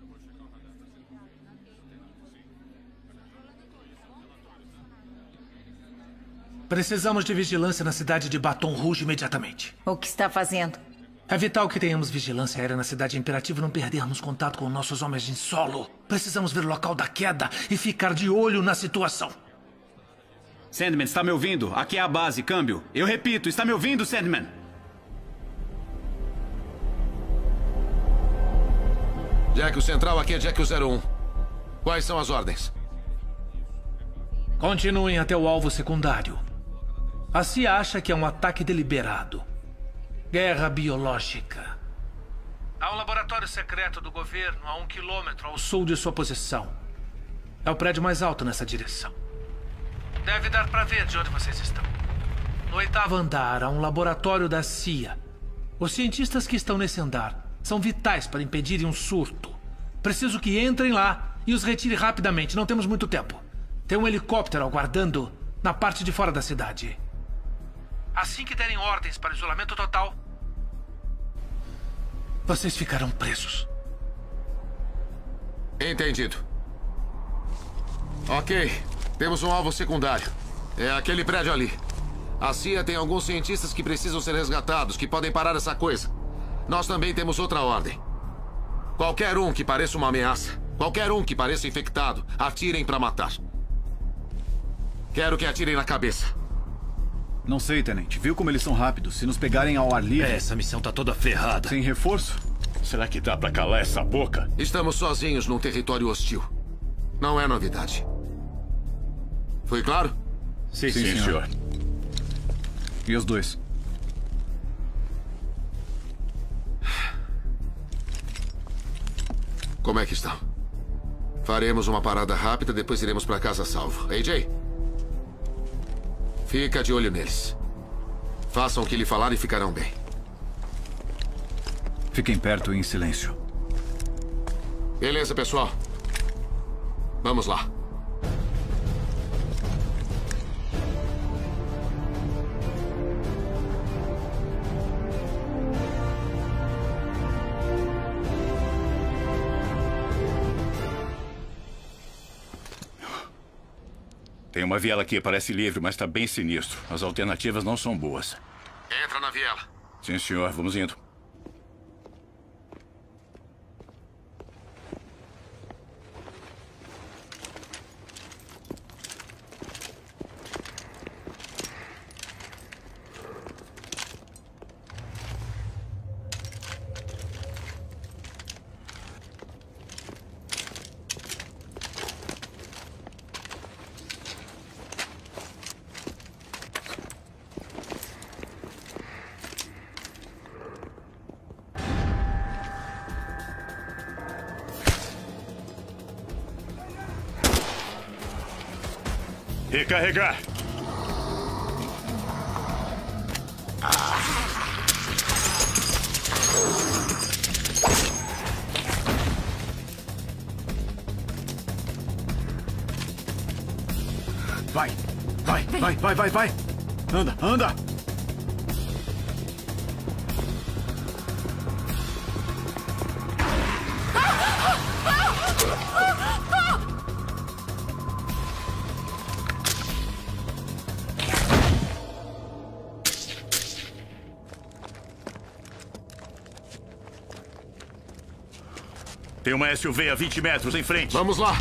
[SPEAKER 18] Precisamos de vigilância na cidade de Baton Rouge imediatamente.
[SPEAKER 7] O que está fazendo?
[SPEAKER 18] É vital que tenhamos vigilância aérea na cidade imperativa e não perdermos contato com nossos homens em solo. Precisamos ver o local da queda e ficar de olho na situação.
[SPEAKER 12] Sandman, está me ouvindo? Aqui é a base, câmbio. Eu repito, está me ouvindo, Sandman?
[SPEAKER 17] Jack o Central, aqui é Jack o zero um. Quais são as ordens?
[SPEAKER 18] Continuem até o alvo secundário. A C I A acha que é um ataque deliberado. Guerra biológica. Há um laboratório secreto do governo a um quilômetro ao sul de sua posição. É o prédio mais alto nessa direção. Deve dar para ver de onde vocês estão. No oitavo andar há um laboratório da C I A. Os cientistas que estão nesse andar são vitais para impedirem um surto. Preciso que entrem lá e os retire rapidamente. Não temos muito tempo. Tem um helicóptero aguardando na parte de fora da cidade. Assim que derem ordens para isolamento total, vocês ficarão presos.
[SPEAKER 17] Entendido. Ok. Temos um alvo secundário. É aquele prédio ali. A C I A tem alguns cientistas que precisam ser resgatados, que podem parar essa coisa. Nós também temos outra ordem. Qualquer um que pareça uma ameaça, qualquer um que pareça infectado, atirem pra matar. Quero que atirem na cabeça.
[SPEAKER 4] Não sei, tenente. Viu como eles são rápidos? Se nos pegarem ao ar livre...
[SPEAKER 1] É, essa missão tá toda ferrada.
[SPEAKER 4] Sem reforço?
[SPEAKER 14] Será que dá pra calar essa boca?
[SPEAKER 17] Estamos sozinhos num território hostil. Não é novidade. Foi claro?
[SPEAKER 14] Sim, sim, sim senhor. senhor.
[SPEAKER 4] E os dois?
[SPEAKER 17] Como é que estão? Faremos uma parada rápida, depois iremos pra casa a salvo. A J? Fica de olho neles. Façam o que lhe falar e ficarão bem.
[SPEAKER 4] Fiquem perto e em silêncio.
[SPEAKER 17] Beleza, pessoal. Vamos lá.
[SPEAKER 14] Tem uma viela aqui, parece livre, mas está bem sinistro. As alternativas não são boas.
[SPEAKER 17] Entra na viela.
[SPEAKER 14] Sim, senhor. Vamos indo. Recarregar.
[SPEAKER 4] Vai, vai, vai, vai, vai, vai. Anda, anda.
[SPEAKER 14] Tem uma S U V a vinte metros em frente.
[SPEAKER 17] Vamos lá.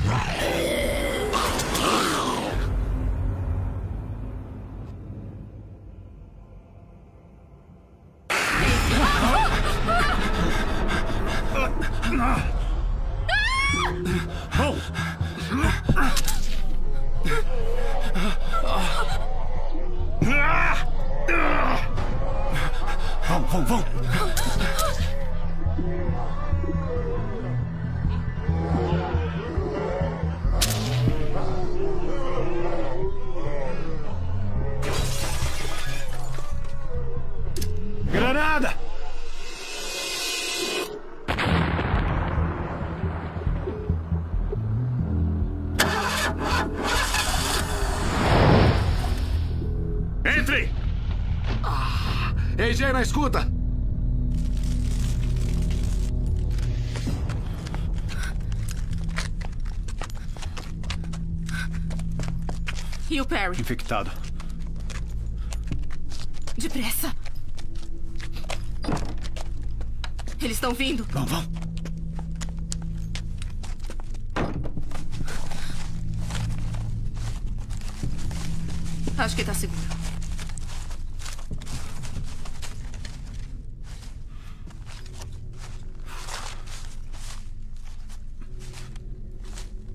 [SPEAKER 20] Vamos, vamos, vamos.
[SPEAKER 14] Granada! Entre!
[SPEAKER 17] Ah, A J na escuta!
[SPEAKER 10] E o Perry?
[SPEAKER 4] Infectado.
[SPEAKER 10] Depressa! Eles estão vindo.
[SPEAKER 4] Vamos, vamos.
[SPEAKER 10] Acho que tá seguro.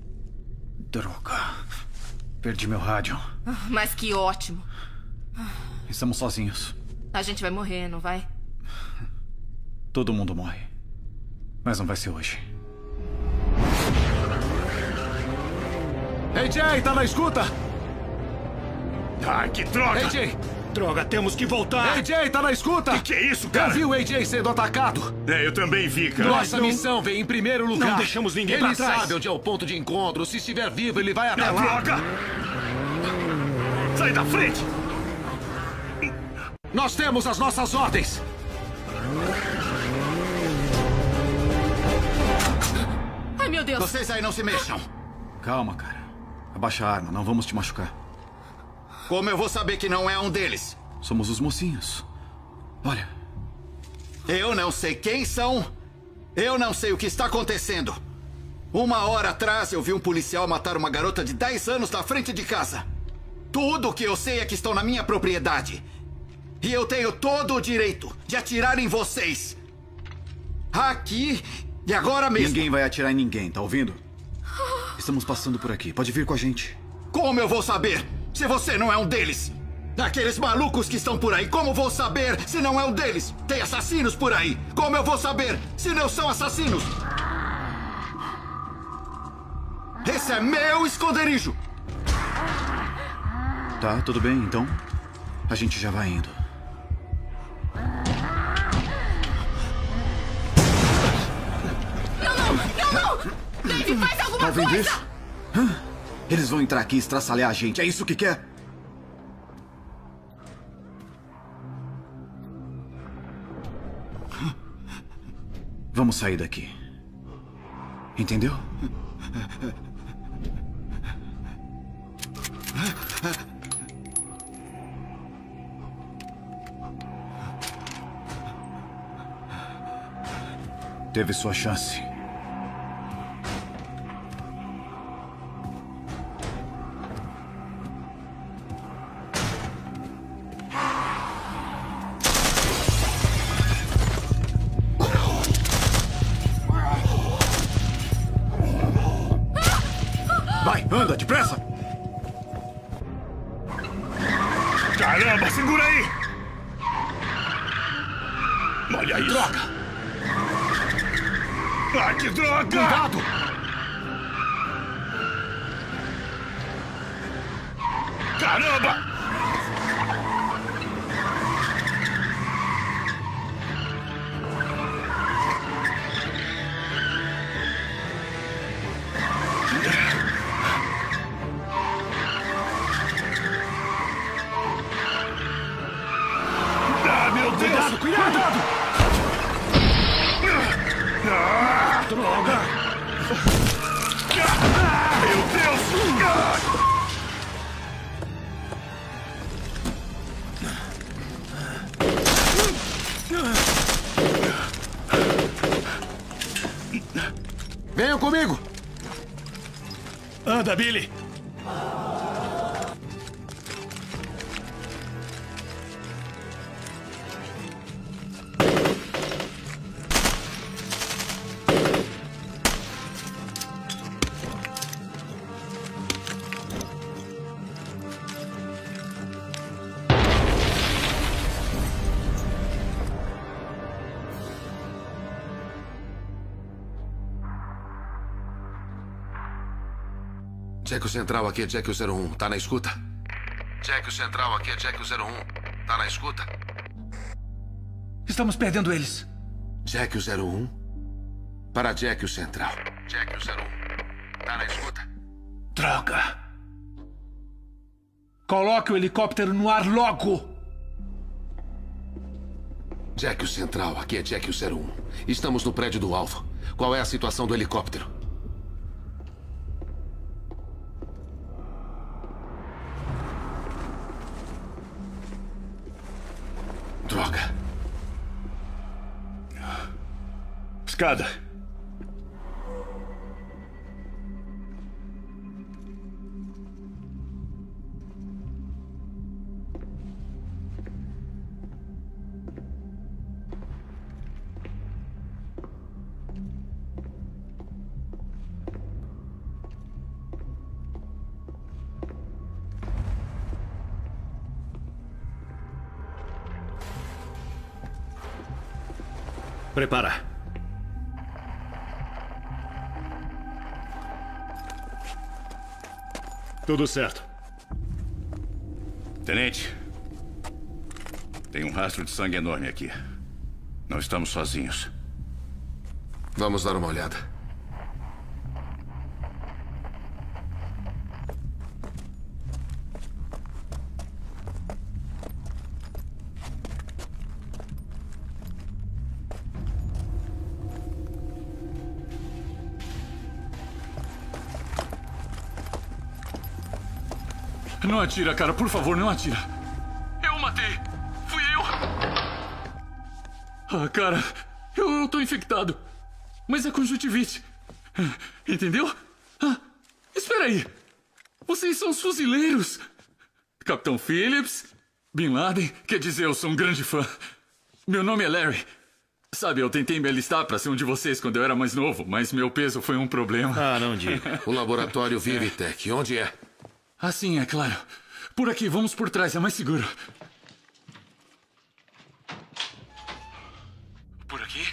[SPEAKER 4] Droga. Perdi meu rádio.
[SPEAKER 10] Mas que ótimo.
[SPEAKER 4] Estamos sozinhos.
[SPEAKER 10] A gente vai morrer, não vai?
[SPEAKER 4] Todo mundo morre. Mas não vai ser hoje.
[SPEAKER 20] A J, tá na escuta?
[SPEAKER 14] Ah, que droga!
[SPEAKER 20] A J!
[SPEAKER 14] Droga, temos que voltar!
[SPEAKER 20] A J, tá na escuta?
[SPEAKER 14] Que que é isso, cara?
[SPEAKER 20] Eu vi o A J sendo atacado.
[SPEAKER 14] É, eu também vi, cara.
[SPEAKER 20] Nossa missão vem em primeiro lugar.
[SPEAKER 14] Não deixamos ninguém
[SPEAKER 20] Ele
[SPEAKER 14] pra trás.
[SPEAKER 20] Ele sabe onde é o ponto de encontro. Se estiver vivo, ele vai até
[SPEAKER 14] ah,
[SPEAKER 20] lá.
[SPEAKER 14] Droga! Sai da frente!
[SPEAKER 20] Nós temos as nossas ordens.
[SPEAKER 10] Ai, meu Deus!
[SPEAKER 17] Vocês aí não se mexam.
[SPEAKER 4] Calma, cara. Abaixa a arma, não vamos te machucar.
[SPEAKER 17] Como eu vou saber que não é um deles?
[SPEAKER 4] Somos os mocinhos. Olha.
[SPEAKER 17] Eu não sei quem são. Eu não sei o que está acontecendo. Uma hora atrás eu vi um policial matar uma garota de dez anos na frente de casa. Tudo o que eu sei é que estão na minha propriedade. E eu tenho todo o direito de atirar em vocês. Aqui e agora mesmo.
[SPEAKER 4] Ninguém vai atirar em ninguém, tá ouvindo? Estamos passando por aqui. Pode vir com a gente.
[SPEAKER 17] Como eu vou saber se você não é um deles? Aqueles malucos que estão por aí, como vou saber se não é um deles? Tem assassinos por aí. Como eu vou saber se não são assassinos? Esse é meu esconderijo.
[SPEAKER 4] Tá, tudo bem, então. A gente já vai indo.
[SPEAKER 10] Não, não! Não, não! Dave, faz alguma
[SPEAKER 4] tá ouvindo
[SPEAKER 10] coisa!
[SPEAKER 4] Isso? Hã? Eles vão entrar aqui e estraçalhar a gente. É isso que quer? Vamos sair daqui. Entendeu? Teve sua chance.
[SPEAKER 20] Vai, anda, depressa!
[SPEAKER 14] Caramba, segura aí! Olha isso!
[SPEAKER 20] Droga!
[SPEAKER 14] Ah, que droga!
[SPEAKER 20] Cuidado!
[SPEAKER 14] Caramba! Ah, meu Deus!
[SPEAKER 20] Cuidado, cuidado!
[SPEAKER 14] Ah, droga! Ah, meu Deus! Ah.
[SPEAKER 20] Venham comigo!
[SPEAKER 14] Anda, Billy!
[SPEAKER 17] Jack o Central, aqui é Jack o zero um. Tá na escuta? Jack o Central, aqui é Jack o zero um. Tá na escuta?
[SPEAKER 18] Estamos perdendo eles.
[SPEAKER 17] Jack o zero um. Para Jack o Central. Jack o zero um. Tá na escuta?
[SPEAKER 18] Droga. Coloque o helicóptero no ar logo.
[SPEAKER 17] Jack o Central, aqui é Jack o zero um. Estamos no prédio do alvo. Qual é a situação do helicóptero? Droga.
[SPEAKER 14] Escada.
[SPEAKER 1] Preparar. Tudo certo.
[SPEAKER 2] Tenente, tem um rastro de sangue enorme aqui. Não estamos sozinhos.
[SPEAKER 17] Vamos dar uma olhada.
[SPEAKER 9] Não atira, cara. Por favor, não atira. Eu o matei. Fui eu. Ah, cara, eu, eu tô infectado. Mas é conjuntivite. Entendeu? Ah, espera aí. Vocês são os fuzileiros. Capitão Phillips, Bin Laden. Quer dizer, eu sou um grande fã. Meu nome é Larry. Sabe, eu tentei me alistar pra ser um de vocês quando eu era mais novo, mas meu peso foi um problema.
[SPEAKER 1] Ah, não diga.
[SPEAKER 17] O laboratório Viritech, onde é?
[SPEAKER 9] Ah, sim, é claro. Por aqui, vamos por trás, é mais seguro. Por aqui?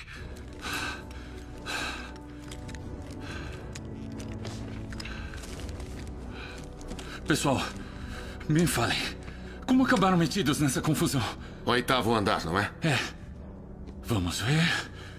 [SPEAKER 9] Pessoal, me falem. Como acabaram metidos nessa confusão?
[SPEAKER 17] Oitavo andar, não é?
[SPEAKER 9] É. Vamos ver.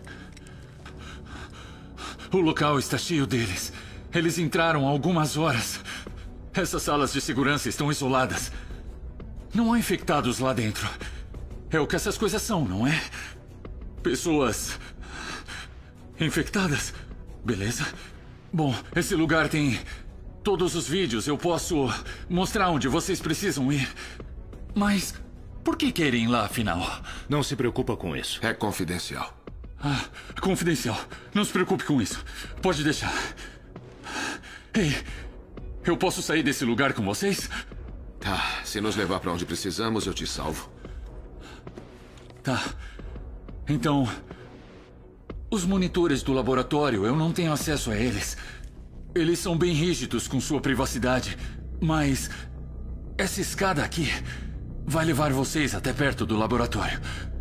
[SPEAKER 9] O local está cheio deles. Eles entraram há algumas horas. Essas salas de segurança estão isoladas. Não há infectados lá dentro. É o que essas coisas são, não é? Pessoas infectadas. Beleza? Bom, esse lugar tem todos os vídeos. Eu posso mostrar onde vocês precisam ir. Mas por que querem ir lá, afinal?
[SPEAKER 1] Não se preocupa com isso.
[SPEAKER 17] É confidencial.
[SPEAKER 9] Ah, confidencial. Não se preocupe com isso. Pode deixar. Ei, eu posso sair desse lugar com vocês?
[SPEAKER 17] Tá, se nos levar pra onde precisamos, eu te salvo.
[SPEAKER 9] Tá. Então, os monitores do laboratório, eu não tenho acesso a eles. Eles são bem rígidos com sua privacidade. Mas essa escada aqui vai levar vocês até perto do laboratório.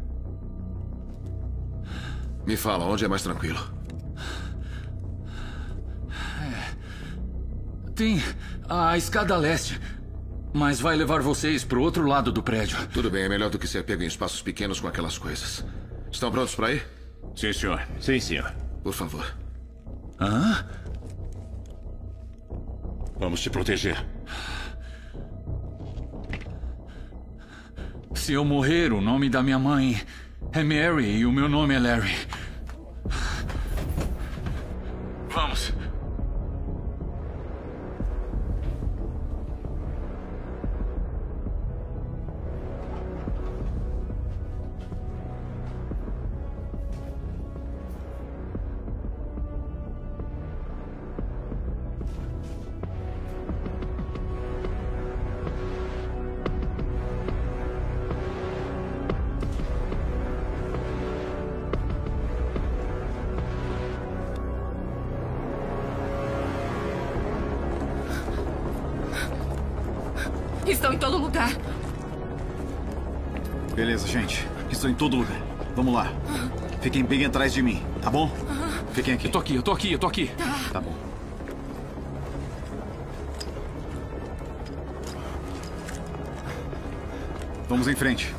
[SPEAKER 17] Me fala, onde é mais tranquilo?
[SPEAKER 9] É. Tem a escada leste, mas vai levar vocês pro outro lado do prédio.
[SPEAKER 17] Tudo bem, é melhor do que ser pego em espaços pequenos com aquelas coisas. Estão prontos para ir?
[SPEAKER 1] Sim, senhor. Sim, senhor.
[SPEAKER 17] Por favor.
[SPEAKER 9] Hã?
[SPEAKER 14] Vamos te proteger.
[SPEAKER 9] Se eu morrer, o nome da minha mãe é Mary e o meu nome é Larry. Vamos.
[SPEAKER 10] Estão em todo lugar.
[SPEAKER 4] Beleza, gente. Estou em todo lugar. Vamos lá. Fiquem bem atrás de mim, tá bom? Fiquem aqui.
[SPEAKER 9] Eu tô aqui, eu tô aqui, eu tô aqui.
[SPEAKER 4] Tá bom. Vamos em frente.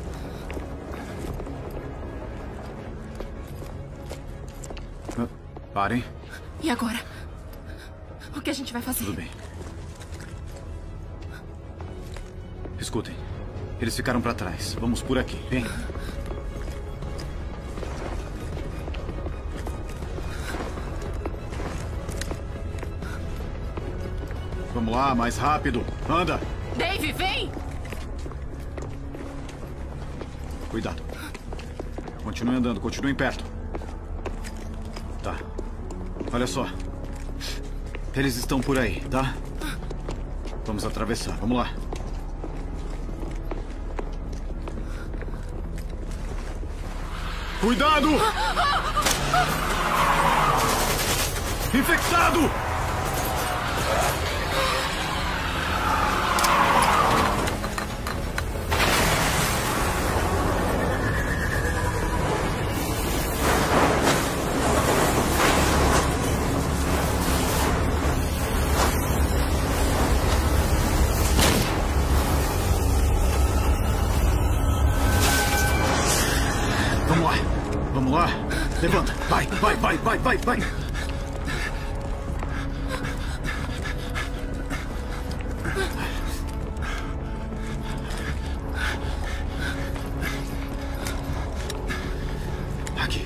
[SPEAKER 4] Parem.
[SPEAKER 10] E agora? O que a gente vai fazer?
[SPEAKER 4] Tudo bem. Escutem. Eles ficaram para trás. Vamos por aqui. Vem. Vamos lá, mais rápido. Anda.
[SPEAKER 10] Dave, vem!
[SPEAKER 4] Cuidado. Continue andando, continuem perto. Tá. Olha só. Eles estão por aí, tá? Vamos atravessar. Vamos lá. Cuidado! Infectado! Vamos lá. Levanta. Vai, vai, vai, vai, vai, vai. Aqui.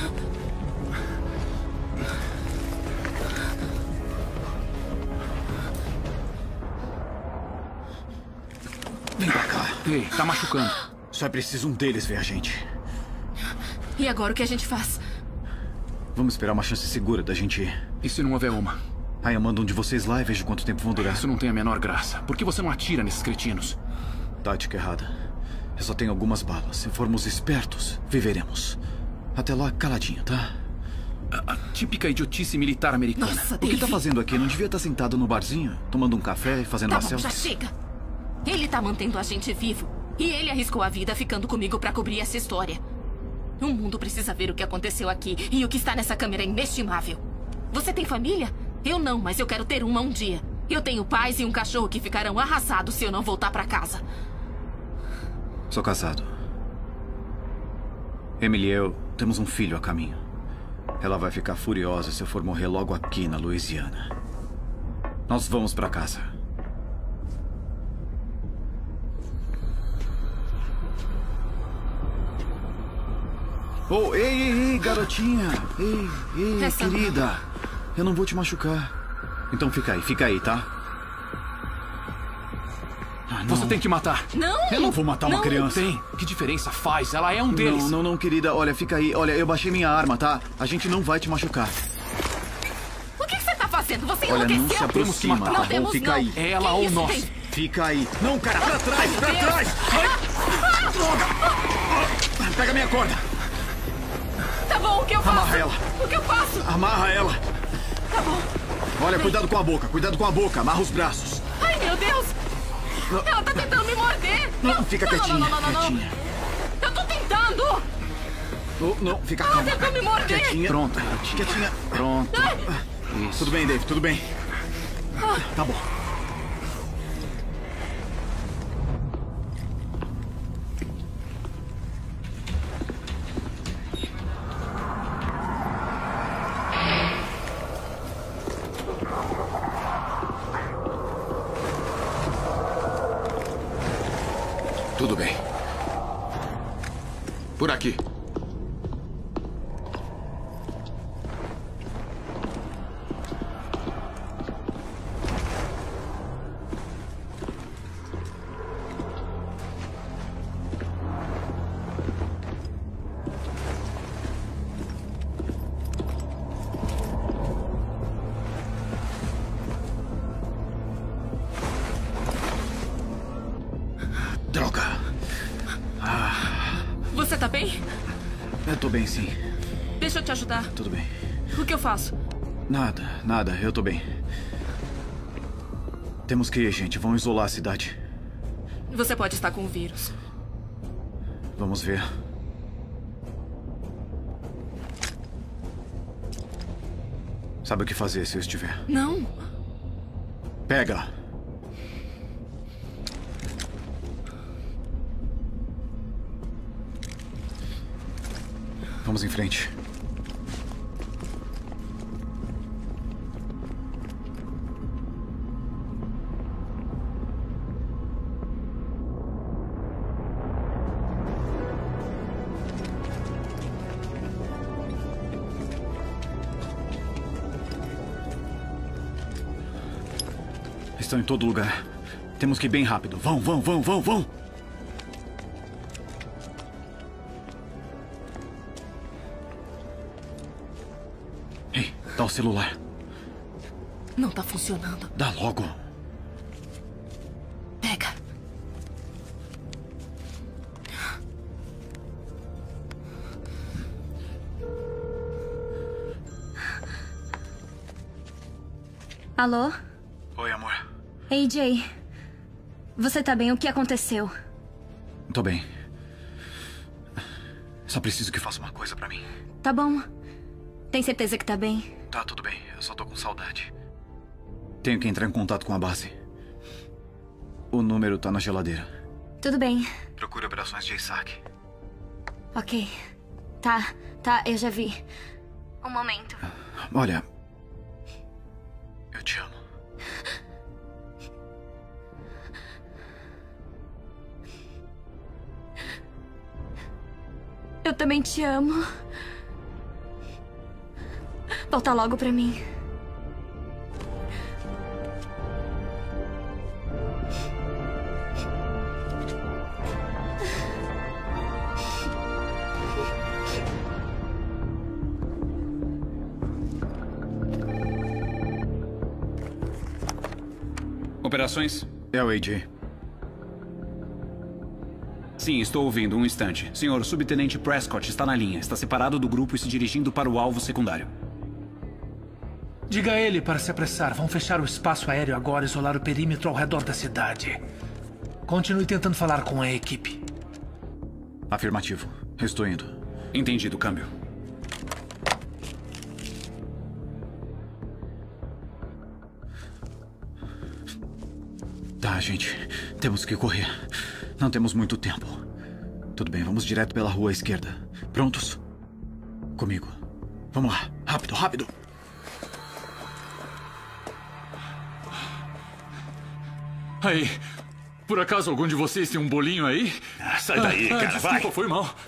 [SPEAKER 4] Vem pra cá.
[SPEAKER 12] Ei, tá machucando.
[SPEAKER 4] Só é preciso um deles ver a gente.
[SPEAKER 10] E agora o que a gente faz?
[SPEAKER 4] Vamos esperar uma chance segura da gente ir.
[SPEAKER 12] E se não houver uma?
[SPEAKER 4] Aí eu mando um de vocês lá e vejo quanto tempo vão durar.
[SPEAKER 12] Isso não tem a menor graça. Por que você não atira nesses cretinos?
[SPEAKER 4] Tática errada. Eu só tenho algumas balas. Se formos espertos, viveremos. Até lá, caladinho, tá?
[SPEAKER 12] A, a típica idiotice militar americana.
[SPEAKER 10] Nossa,
[SPEAKER 4] o que tá fazendo aqui? Não devia estar sentado no barzinho, tomando um café e fazendo
[SPEAKER 10] Tá
[SPEAKER 4] uma
[SPEAKER 10] bom,
[SPEAKER 4] selfie?
[SPEAKER 10] já chega. Ele tá mantendo a gente vivo. E ele arriscou a vida ficando comigo pra cobrir essa história. O mundo precisa ver o que aconteceu aqui. E o que está nessa câmera é inestimável. Você tem família? Eu não, mas eu quero ter uma um dia. Eu tenho pais e um cachorro que ficarão arrasados se eu não voltar pra casa.
[SPEAKER 4] Sou casado. Emily e eu temos um filho a caminho. Ela vai ficar furiosa se eu for morrer logo aqui na Louisiana. Nós vamos pra casa. Oh, ei, ei, ei, garotinha. Ei, ei,
[SPEAKER 10] Essa
[SPEAKER 4] querida. Não. Eu não vou te machucar. Então fica aí, fica aí, tá? Ah,
[SPEAKER 12] Você tem que matar.
[SPEAKER 10] Não!
[SPEAKER 4] Eu não vou matar uma
[SPEAKER 12] não
[SPEAKER 4] criança.
[SPEAKER 12] Tem. Que diferença faz? Ela é um deles.
[SPEAKER 4] Não, não, não, querida. Olha, fica aí. Olha, eu baixei minha arma, tá? A gente não vai te machucar.
[SPEAKER 10] O que você tá fazendo? Você
[SPEAKER 4] Olha,
[SPEAKER 10] enlouqueceu?
[SPEAKER 4] não se aproxima, tá
[SPEAKER 10] Não
[SPEAKER 4] bom?
[SPEAKER 10] temos,
[SPEAKER 4] Fica
[SPEAKER 10] não.
[SPEAKER 4] aí.
[SPEAKER 12] É ela
[SPEAKER 10] Que
[SPEAKER 12] ou
[SPEAKER 10] isso,
[SPEAKER 12] nós.
[SPEAKER 10] tem?
[SPEAKER 4] Fica aí. Não, cara, pra trás,
[SPEAKER 10] Ai,
[SPEAKER 4] pra
[SPEAKER 10] Deus.
[SPEAKER 4] trás. Ai, droga. Pega minha corda.
[SPEAKER 10] Tá bom, o que eu faço?
[SPEAKER 4] Amarra ela.
[SPEAKER 10] O que eu faço?
[SPEAKER 4] Amarra ela.
[SPEAKER 10] Tá bom.
[SPEAKER 4] Olha, cuidado com a boca, cuidado com a boca. Amarra os braços.
[SPEAKER 10] Ai, meu Deus.
[SPEAKER 4] Não.
[SPEAKER 10] Ela tá tentando me morder.
[SPEAKER 4] Não, fica quietinha,
[SPEAKER 10] não, não, não, não,
[SPEAKER 4] quietinha.
[SPEAKER 10] Eu tô tentando.
[SPEAKER 4] Oh, não, fica
[SPEAKER 10] Ela
[SPEAKER 4] calma.
[SPEAKER 10] tentou me morder.
[SPEAKER 4] Quietinha.
[SPEAKER 12] Pronto.
[SPEAKER 4] Quietinha. Pronto.
[SPEAKER 10] Ai.
[SPEAKER 4] Tudo bem, Dave, tudo bem.
[SPEAKER 10] Ah.
[SPEAKER 4] Tá bom.
[SPEAKER 17] Tudo bem. Por aqui.
[SPEAKER 4] Droga.
[SPEAKER 10] Você tá bem?
[SPEAKER 4] Eu tô bem, sim.
[SPEAKER 10] Deixa eu te ajudar.
[SPEAKER 4] Tudo bem.
[SPEAKER 10] O que eu faço?
[SPEAKER 4] Nada, nada. Eu tô bem. Temos que ir, gente. Vão isolar a cidade.
[SPEAKER 10] Você pode estar com o vírus.
[SPEAKER 4] Vamos ver. Sabe o que fazer se eu estiver?
[SPEAKER 10] Não.
[SPEAKER 4] Pega. Vamos em frente. Estão em todo lugar. Temos que ir bem rápido. Vão, vão, vão, vão, vão! Ei, dá o celular.
[SPEAKER 10] Não tá funcionando.
[SPEAKER 4] Dá logo.
[SPEAKER 10] Pega.
[SPEAKER 13] Alô?
[SPEAKER 4] Oi, amor.
[SPEAKER 13] Ei, Jay. Você tá bem? O que aconteceu?
[SPEAKER 4] Tô bem. Só preciso que faça uma coisa pra mim.
[SPEAKER 13] Tá bom. Tem certeza que tá bem?
[SPEAKER 4] Tá, tudo bem. Eu só tô com saudade. Tenho que entrar em contato com a base. O número tá na geladeira.
[SPEAKER 13] Tudo bem.
[SPEAKER 4] Procure operações de Isaac.
[SPEAKER 13] Ok. Tá, tá, eu já vi. Um momento.
[SPEAKER 4] Olha, eu te amo.
[SPEAKER 13] Eu também te amo. Volta logo pra mim.
[SPEAKER 12] Operações?
[SPEAKER 4] É o A J.
[SPEAKER 12] Sim, estou ouvindo. Um instante. Senhor, o subtenente Prescott está na linha. Está separado do grupo e se dirigindo para o alvo secundário.
[SPEAKER 18] Diga a ele para se apressar. Vão fechar o espaço aéreo agora e isolar o perímetro ao redor da cidade. Continue tentando falar com a equipe.
[SPEAKER 4] Afirmativo. Estou indo.
[SPEAKER 12] Entendido, câmbio.
[SPEAKER 4] Tá, gente. Temos que correr. Não temos muito tempo. Tudo bem, vamos direto pela rua à esquerda. Prontos? Comigo. Vamos lá. Rápido, rápido.
[SPEAKER 9] Aí, por acaso algum de vocês tem um bolinho aí?
[SPEAKER 2] Ah, sai daí,
[SPEAKER 9] ah,
[SPEAKER 2] cara,
[SPEAKER 9] desculpa,
[SPEAKER 2] vai.
[SPEAKER 9] Foi mal.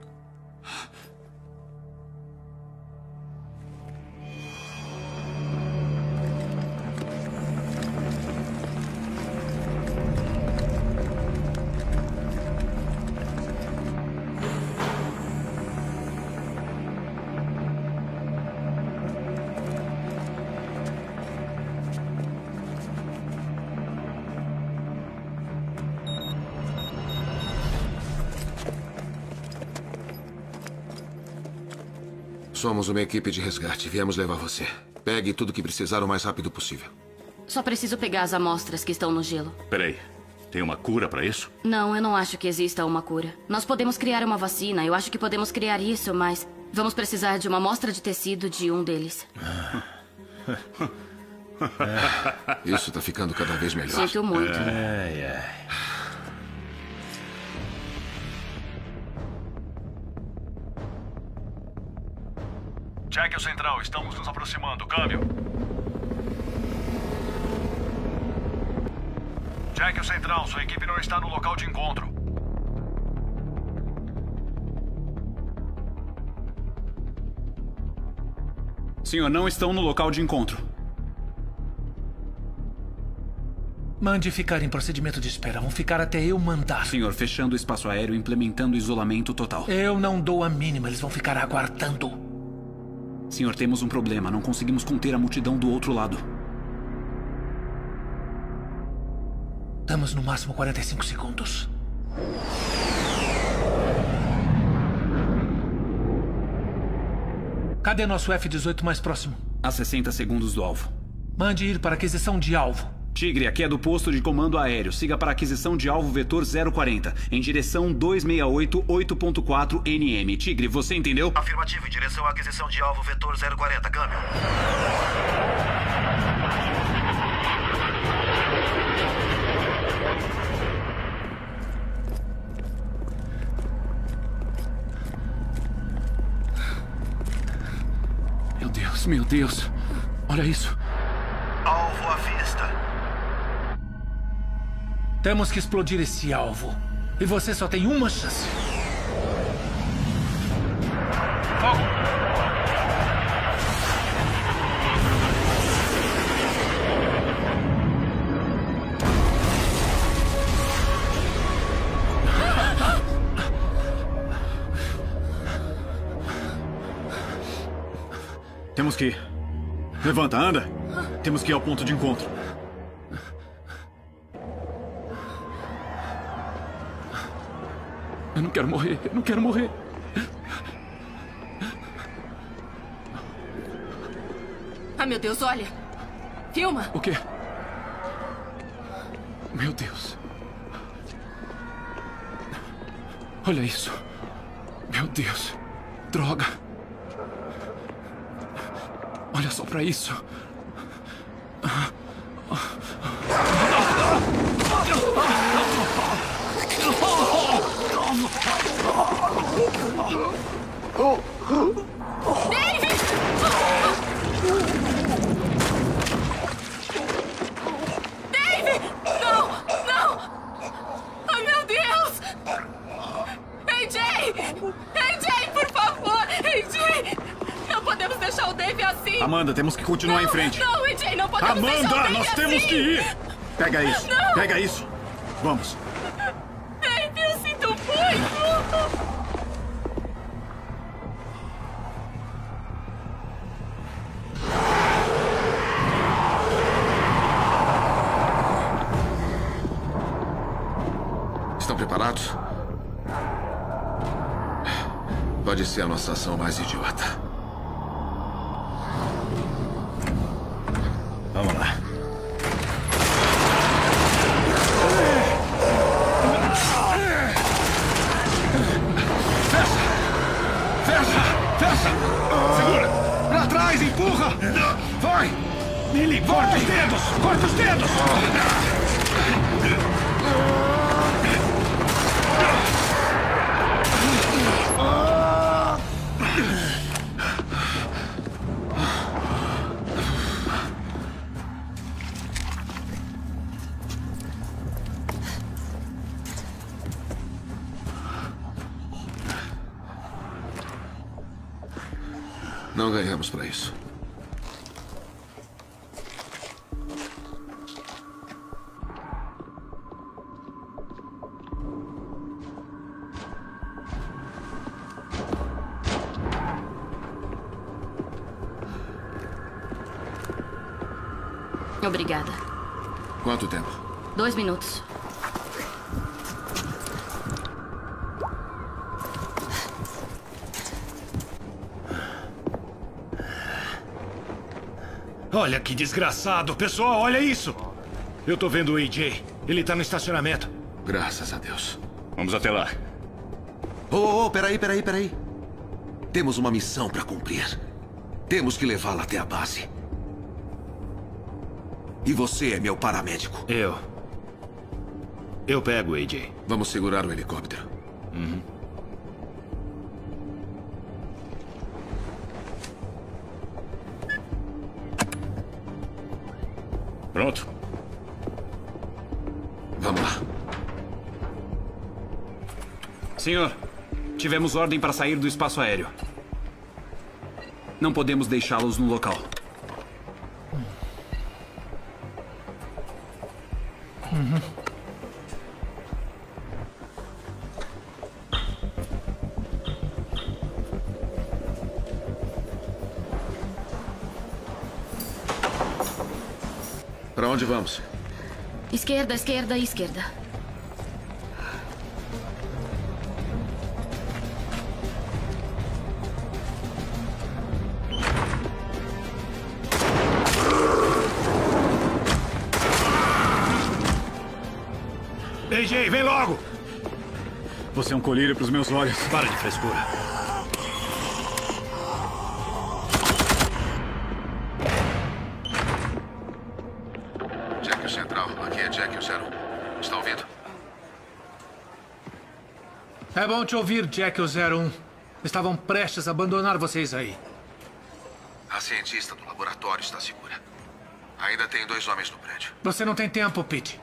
[SPEAKER 17] Somos uma equipe de resgate. Viemos levar você. Pegue tudo que precisar o mais rápido possível.
[SPEAKER 15] Só preciso pegar as amostras que estão no gelo.
[SPEAKER 2] Peraí, tem uma cura para isso?
[SPEAKER 15] Não, eu não acho que exista uma cura. Nós podemos criar uma vacina, eu acho que podemos criar isso, mas vamos precisar de uma amostra de tecido de um deles.
[SPEAKER 17] Isso tá ficando cada vez melhor.
[SPEAKER 15] Sinto muito.
[SPEAKER 2] Ai, ai.
[SPEAKER 6] Cheque o central, estamos nos aproximando. Câmbio. Cheque o central, sua equipe não está no local de encontro.
[SPEAKER 12] Senhor, não estão no local de encontro.
[SPEAKER 18] Mande ficar em procedimento de espera. Vão ficar até eu mandar.
[SPEAKER 12] Senhor, fechando o espaço aéreo, implementando isolamento total.
[SPEAKER 18] Eu não dou a mínima. Eles vão ficar aguardando.
[SPEAKER 12] Senhor, temos um problema. Não conseguimos conter a multidão do outro lado.
[SPEAKER 18] Damos no máximo quarenta e cinco segundos. Cadê nosso F dezoito mais próximo?
[SPEAKER 12] A sessenta segundos do alvo.
[SPEAKER 18] Mande ir para aquisição de alvo.
[SPEAKER 12] Tigre, aqui é do posto de comando aéreo. Siga para aquisição de alvo vetor zero quarenta, em direção dois seis oito oito ponto quatro N M. Tigre, você entendeu?
[SPEAKER 11] Afirmativo, em direção à aquisição de alvo vetor zero quarenta, câmbio.
[SPEAKER 12] Meu Deus, meu Deus. Olha isso.
[SPEAKER 11] Alvo à vista.
[SPEAKER 18] Temos que explodir esse alvo. E você só tem uma chance. Fogo!
[SPEAKER 4] Temos que ir. Levanta, anda. Temos que ir ao ponto de encontro.
[SPEAKER 9] Eu não quero morrer, eu não quero morrer.
[SPEAKER 10] Ah, meu Deus, olha. Filma.
[SPEAKER 9] O quê? Meu Deus. Olha isso. Meu Deus. Droga. Olha só pra isso.
[SPEAKER 10] David! David! Não! Não! Ai, meu Deus! A J! A J, por favor! A J! Não podemos deixar o Dave assim!
[SPEAKER 4] Amanda, temos que continuar
[SPEAKER 10] não,
[SPEAKER 4] em frente.
[SPEAKER 10] Não, A J, não podemos
[SPEAKER 4] Amanda,
[SPEAKER 10] deixar o Dave
[SPEAKER 4] nós
[SPEAKER 10] assim!
[SPEAKER 4] temos que ir! Pega isso!
[SPEAKER 10] Não.
[SPEAKER 4] Pega isso! Vamos!
[SPEAKER 10] Dave, eu sinto muito!
[SPEAKER 17] Estão preparados? Pode ser a nossa ação mais idiota.
[SPEAKER 1] Vamos lá.
[SPEAKER 20] Fecha! Fecha! Segura! Pra trás, empurra! Vai! Billy, corta os dedos! Corta os dedos!
[SPEAKER 17] Não ganhamos pra isso.
[SPEAKER 15] Obrigada.
[SPEAKER 17] Quanto tempo?
[SPEAKER 15] Dois minutos.
[SPEAKER 1] Olha que desgraçado. Pessoal, olha isso. Eu tô vendo o A J. Ele tá no estacionamento.
[SPEAKER 17] Graças a Deus.
[SPEAKER 14] Vamos até lá.
[SPEAKER 16] Ô, oh, oh, peraí, peraí, peraí. Temos uma missão pra cumprir. Temos que levá-la até a base. E você é meu paramédico.
[SPEAKER 1] Eu. Eu pego o A J.
[SPEAKER 17] Vamos segurar o helicóptero.
[SPEAKER 1] Uhum.
[SPEAKER 14] Pronto?
[SPEAKER 17] Vamos lá.
[SPEAKER 12] Senhor, tivemos ordem para sair do espaço aéreo. Não podemos deixá-los no local.
[SPEAKER 18] Uhum.
[SPEAKER 17] Para onde vamos?
[SPEAKER 15] Esquerda, esquerda, esquerda.
[SPEAKER 1] A J, vem logo!
[SPEAKER 4] Você é um colírio para os meus olhos.
[SPEAKER 1] Para de frescura.
[SPEAKER 17] Jack Central, aqui é Jack o zero um. Está ouvindo?
[SPEAKER 18] É bom te ouvir, Jack o zero um. Estavam prestes a abandonar vocês aí.
[SPEAKER 16] A cientista do laboratório está segura. Ainda tem dois homens no prédio.
[SPEAKER 18] Você não tem tempo, Pete.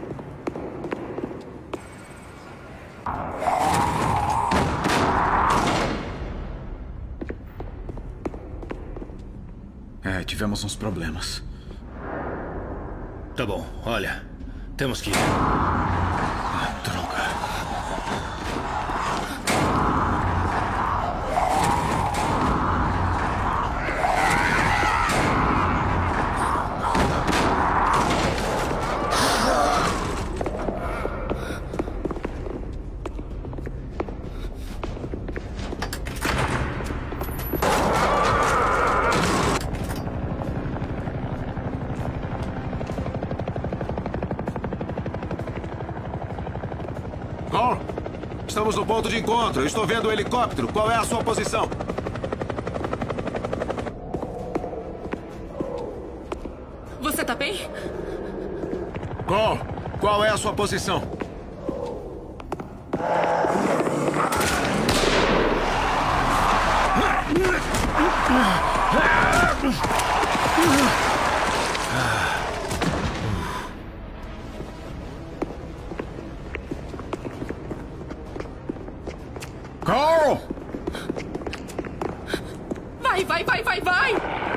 [SPEAKER 4] É, tivemos uns problemas.
[SPEAKER 1] Tá bom, olha. Temos que ir. Ah, droga.
[SPEAKER 20] Cole, estamos no ponto de encontro. Eu estou vendo o helicóptero. Qual é a sua posição?
[SPEAKER 10] Você tá bem?
[SPEAKER 20] Cole, qual é a sua posição? Carl!
[SPEAKER 10] Vai, vai, vai, vai, vai!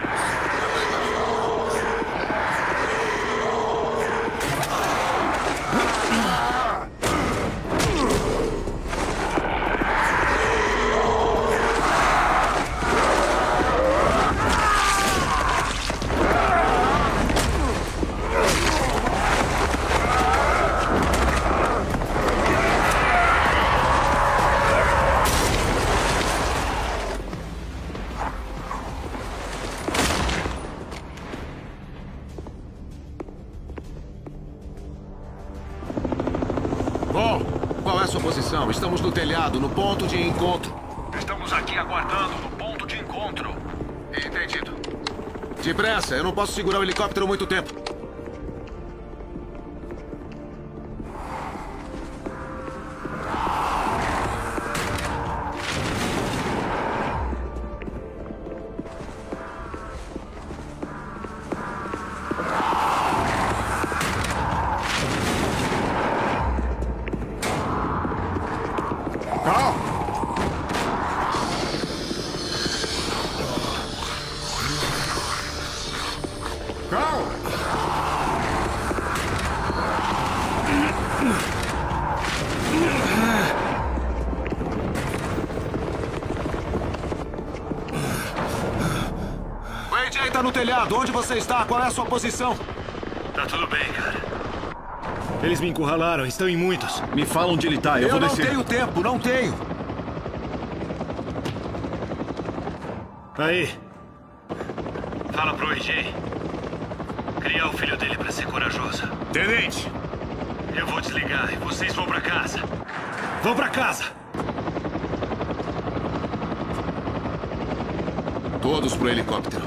[SPEAKER 16] Estamos no telhado, no ponto de encontro.
[SPEAKER 6] Estamos aqui aguardando no ponto de encontro.
[SPEAKER 16] Entendido. Depressa, eu não posso segurar o helicóptero muito tempo. Onde você está? Qual é a sua posição?
[SPEAKER 1] Tá tudo bem, cara. Eles me encurralaram, estão em muitos.
[SPEAKER 4] Me fala onde ele tá, eu,
[SPEAKER 16] eu
[SPEAKER 4] vou
[SPEAKER 16] não
[SPEAKER 4] descer.
[SPEAKER 16] Eu não tenho tempo, não tenho.
[SPEAKER 1] Aí. Fala pro A J. Criar o filho dele pra ser corajoso.
[SPEAKER 14] Tenente!
[SPEAKER 1] Eu vou desligar e vocês vão pra casa. Vão pra casa!
[SPEAKER 16] Todos pro helicóptero.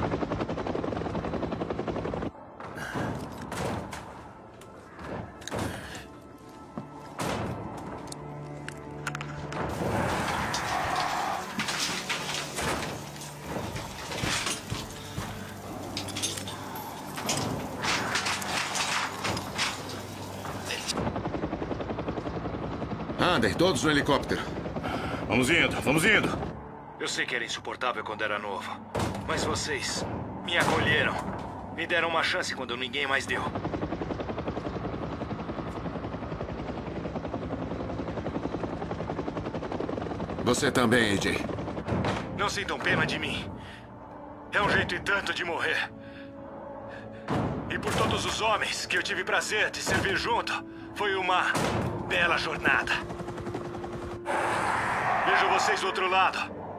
[SPEAKER 16] Ander, todos no helicóptero.
[SPEAKER 14] Vamos indo, vamos indo.
[SPEAKER 6] Eu sei que era insuportável quando era novo, mas vocês me acolheram. Me deram uma chance quando ninguém mais deu.
[SPEAKER 16] Você também, A J.
[SPEAKER 6] Não sintam pena de mim. É um jeito e tanto de morrer. E por todos os homens que eu tive prazer de servir junto, foi uma bela jornada. Vejo vocês do outro lado.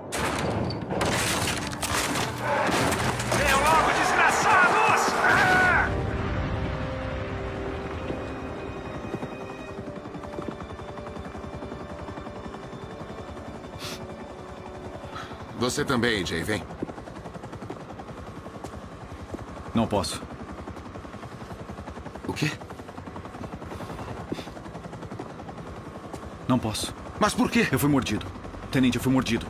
[SPEAKER 6] Venham logo, desgraçados! Ah!
[SPEAKER 16] Você também, A J, vem.
[SPEAKER 4] Não posso.
[SPEAKER 16] O quê?
[SPEAKER 4] Não posso.
[SPEAKER 16] Mas por quê?
[SPEAKER 4] Eu fui mordido. Tenente, eu fui mordido.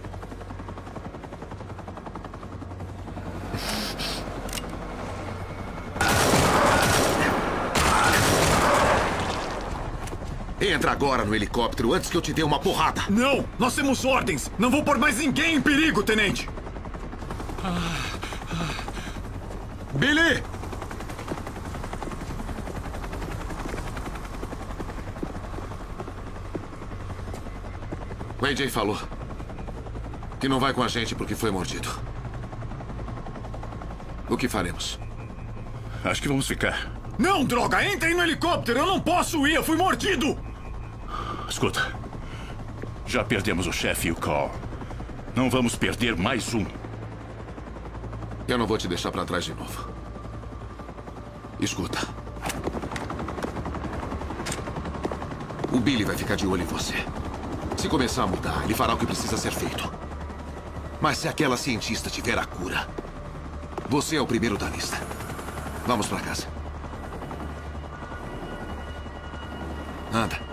[SPEAKER 16] Entra agora no helicóptero antes que eu te dê uma porrada.
[SPEAKER 20] Não! Nós temos ordens! Não vou pôr mais ninguém em perigo, tenente! Billy!
[SPEAKER 16] O A J falou que não vai com a gente porque foi mordido. O que faremos?
[SPEAKER 14] Acho que vamos ficar.
[SPEAKER 20] Não, droga! Entrem no helicóptero! Eu não posso ir! Eu fui mordido!
[SPEAKER 14] Escuta. Já perdemos o chefe e o Carl. Não vamos perder mais um.
[SPEAKER 16] Eu não vou te deixar pra trás de novo. Escuta. O Billy vai ficar de olho em você. Se começar a mudar, ele fará o que precisa ser feito. Mas se aquela cientista tiver a cura, você é o primeiro da lista. Vamos pra casa. Anda.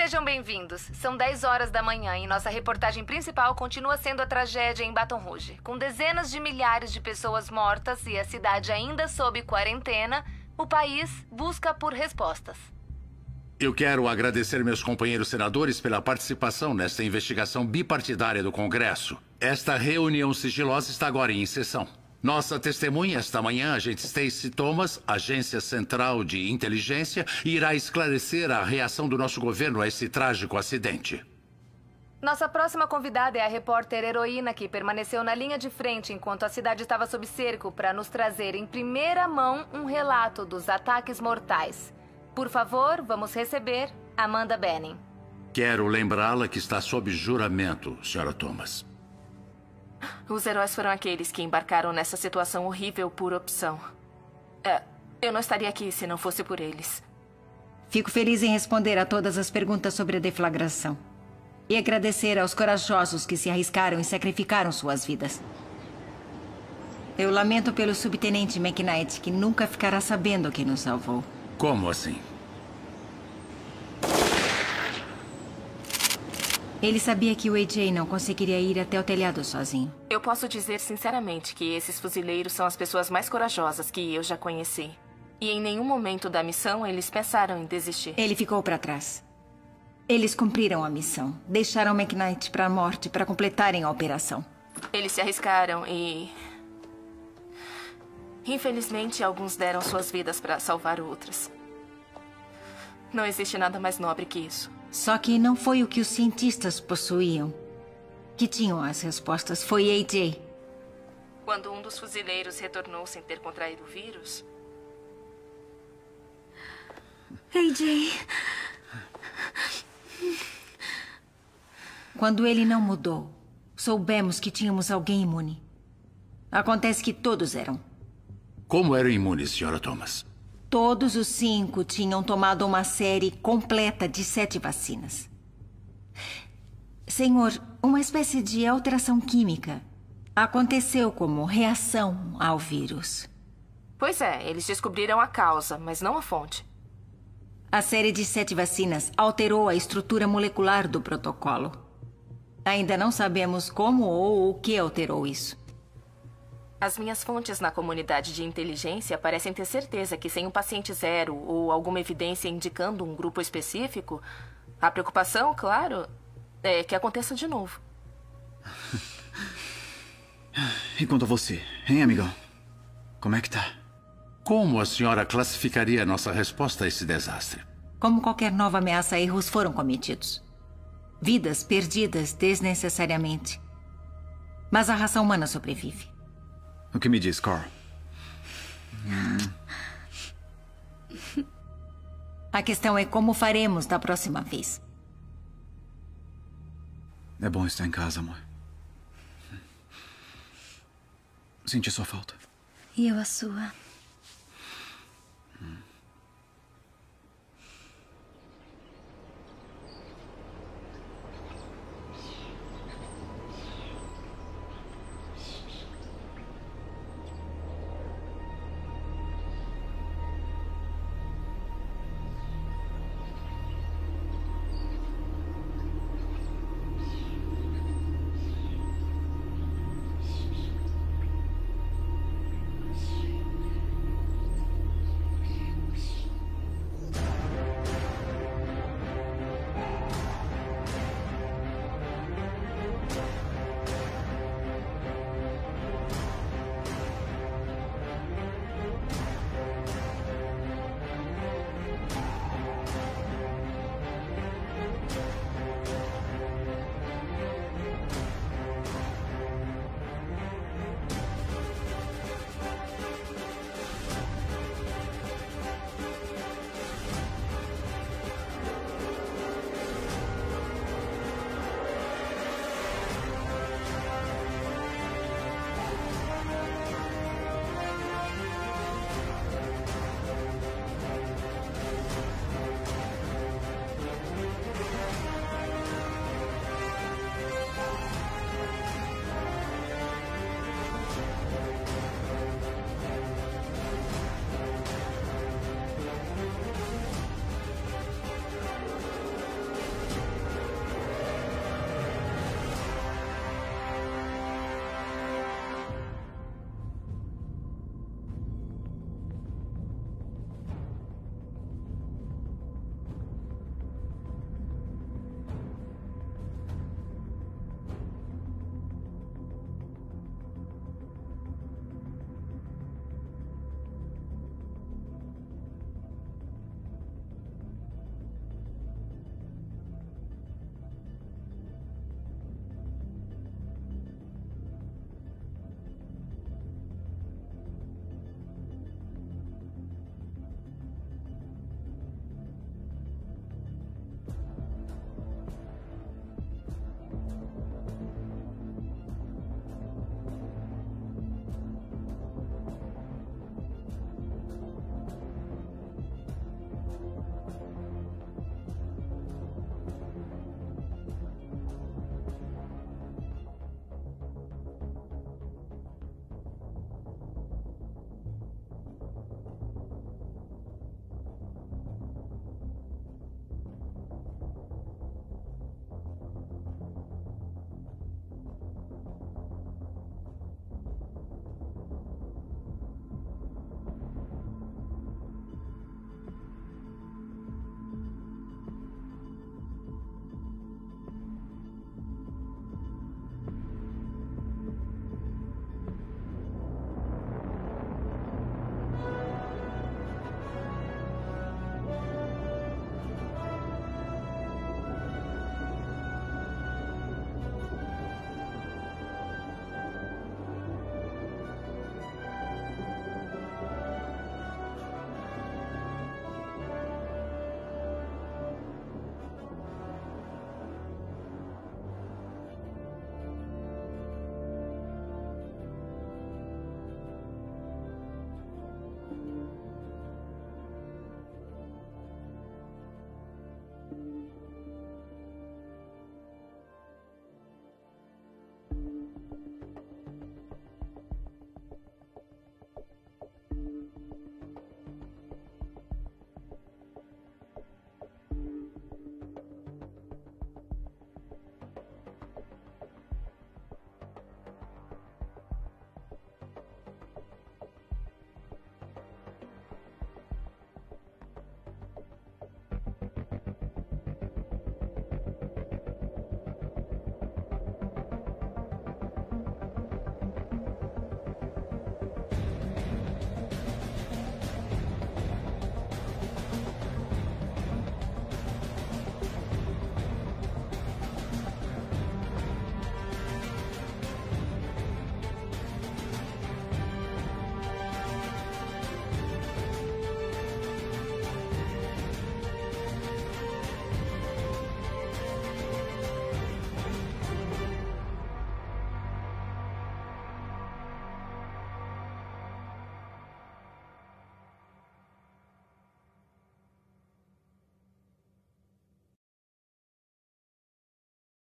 [SPEAKER 5] Sejam bem-vindos. São dez horas da manhã e nossa reportagem principal continua sendo a tragédia em Baton Rouge. Com dezenas de milhares de pessoas mortas e a cidade ainda sob quarentena, o país busca por respostas.
[SPEAKER 2] Eu quero agradecer meus companheiros senadores pela participação nesta investigação bipartidária do Congresso. Esta reunião sigilosa está agora em sessão. Nossa testemunha esta manhã, agente Stacey Thomas, Agência Central de Inteligência, irá esclarecer a reação do nosso governo a esse trágico acidente.
[SPEAKER 5] Nossa próxima convidada é a repórter Heroína, que permaneceu na linha de frente enquanto a cidade estava sob cerco para nos trazer em primeira mão um relato dos ataques mortais. Por favor, vamos receber Amanda Benning.
[SPEAKER 2] Quero lembrá-la que está sob juramento, senhora Thomas.
[SPEAKER 10] Os heróis foram aqueles que embarcaram nessa situação horrível por opção. É, eu não estaria aqui se não fosse por eles.
[SPEAKER 7] Fico feliz em responder a todas as perguntas sobre a deflagração. E agradecer aos corajosos que se arriscaram e sacrificaram suas vidas. Eu lamento pelo subtenente McKnight, que nunca ficará sabendo que nos salvou.
[SPEAKER 2] Como assim?
[SPEAKER 7] Ele sabia que o A J não conseguiria ir até o telhado sozinho.
[SPEAKER 10] Eu posso dizer sinceramente que esses fuzileiros são as pessoas mais corajosas que eu já conheci. E em nenhum momento da missão eles pensaram em desistir.
[SPEAKER 7] Ele ficou para trás. Eles cumpriram a missão. Deixaram McKnight para a morte para completarem a operação.
[SPEAKER 10] Eles se arriscaram e... Infelizmente, alguns deram suas vidas para salvar outras. Não existe nada mais nobre que isso.
[SPEAKER 7] Só que não foi o que os cientistas possuíam, que tinham as respostas. Foi A J.
[SPEAKER 10] Quando um dos fuzileiros retornou sem ter contraído o vírus...
[SPEAKER 7] A J... Quando ele não mudou, soubemos que tínhamos alguém imune. Acontece que todos eram.
[SPEAKER 2] Como eram imunes, senhora Thomas?
[SPEAKER 7] Todos os cinco tinham tomado uma série completa de sete vacinas. Senhor, uma espécie de alteração química aconteceu como reação ao vírus.
[SPEAKER 10] Pois é, eles descobriram a causa, mas não a fonte.
[SPEAKER 7] A série de sete vacinas alterou a estrutura molecular do protocolo. Ainda não sabemos como ou o que alterou isso.
[SPEAKER 10] As minhas fontes na comunidade de inteligência parecem ter certeza que sem um paciente zero ou alguma evidência indicando um grupo específico, a preocupação, claro, é que aconteça de novo.
[SPEAKER 4] E quanto a você, hein, amigão? Como é que tá?
[SPEAKER 2] Como a senhora classificaria a nossa resposta a esse desastre?
[SPEAKER 7] Como qualquer nova ameaça, erros foram cometidos. Vidas perdidas desnecessariamente. Mas a raça humana sobrevive.
[SPEAKER 4] O que me diz, Carl? Hum.
[SPEAKER 7] A questão é como faremos da próxima vez.
[SPEAKER 4] É bom estar em casa, amor. Senti sua falta.
[SPEAKER 13] E eu a sua.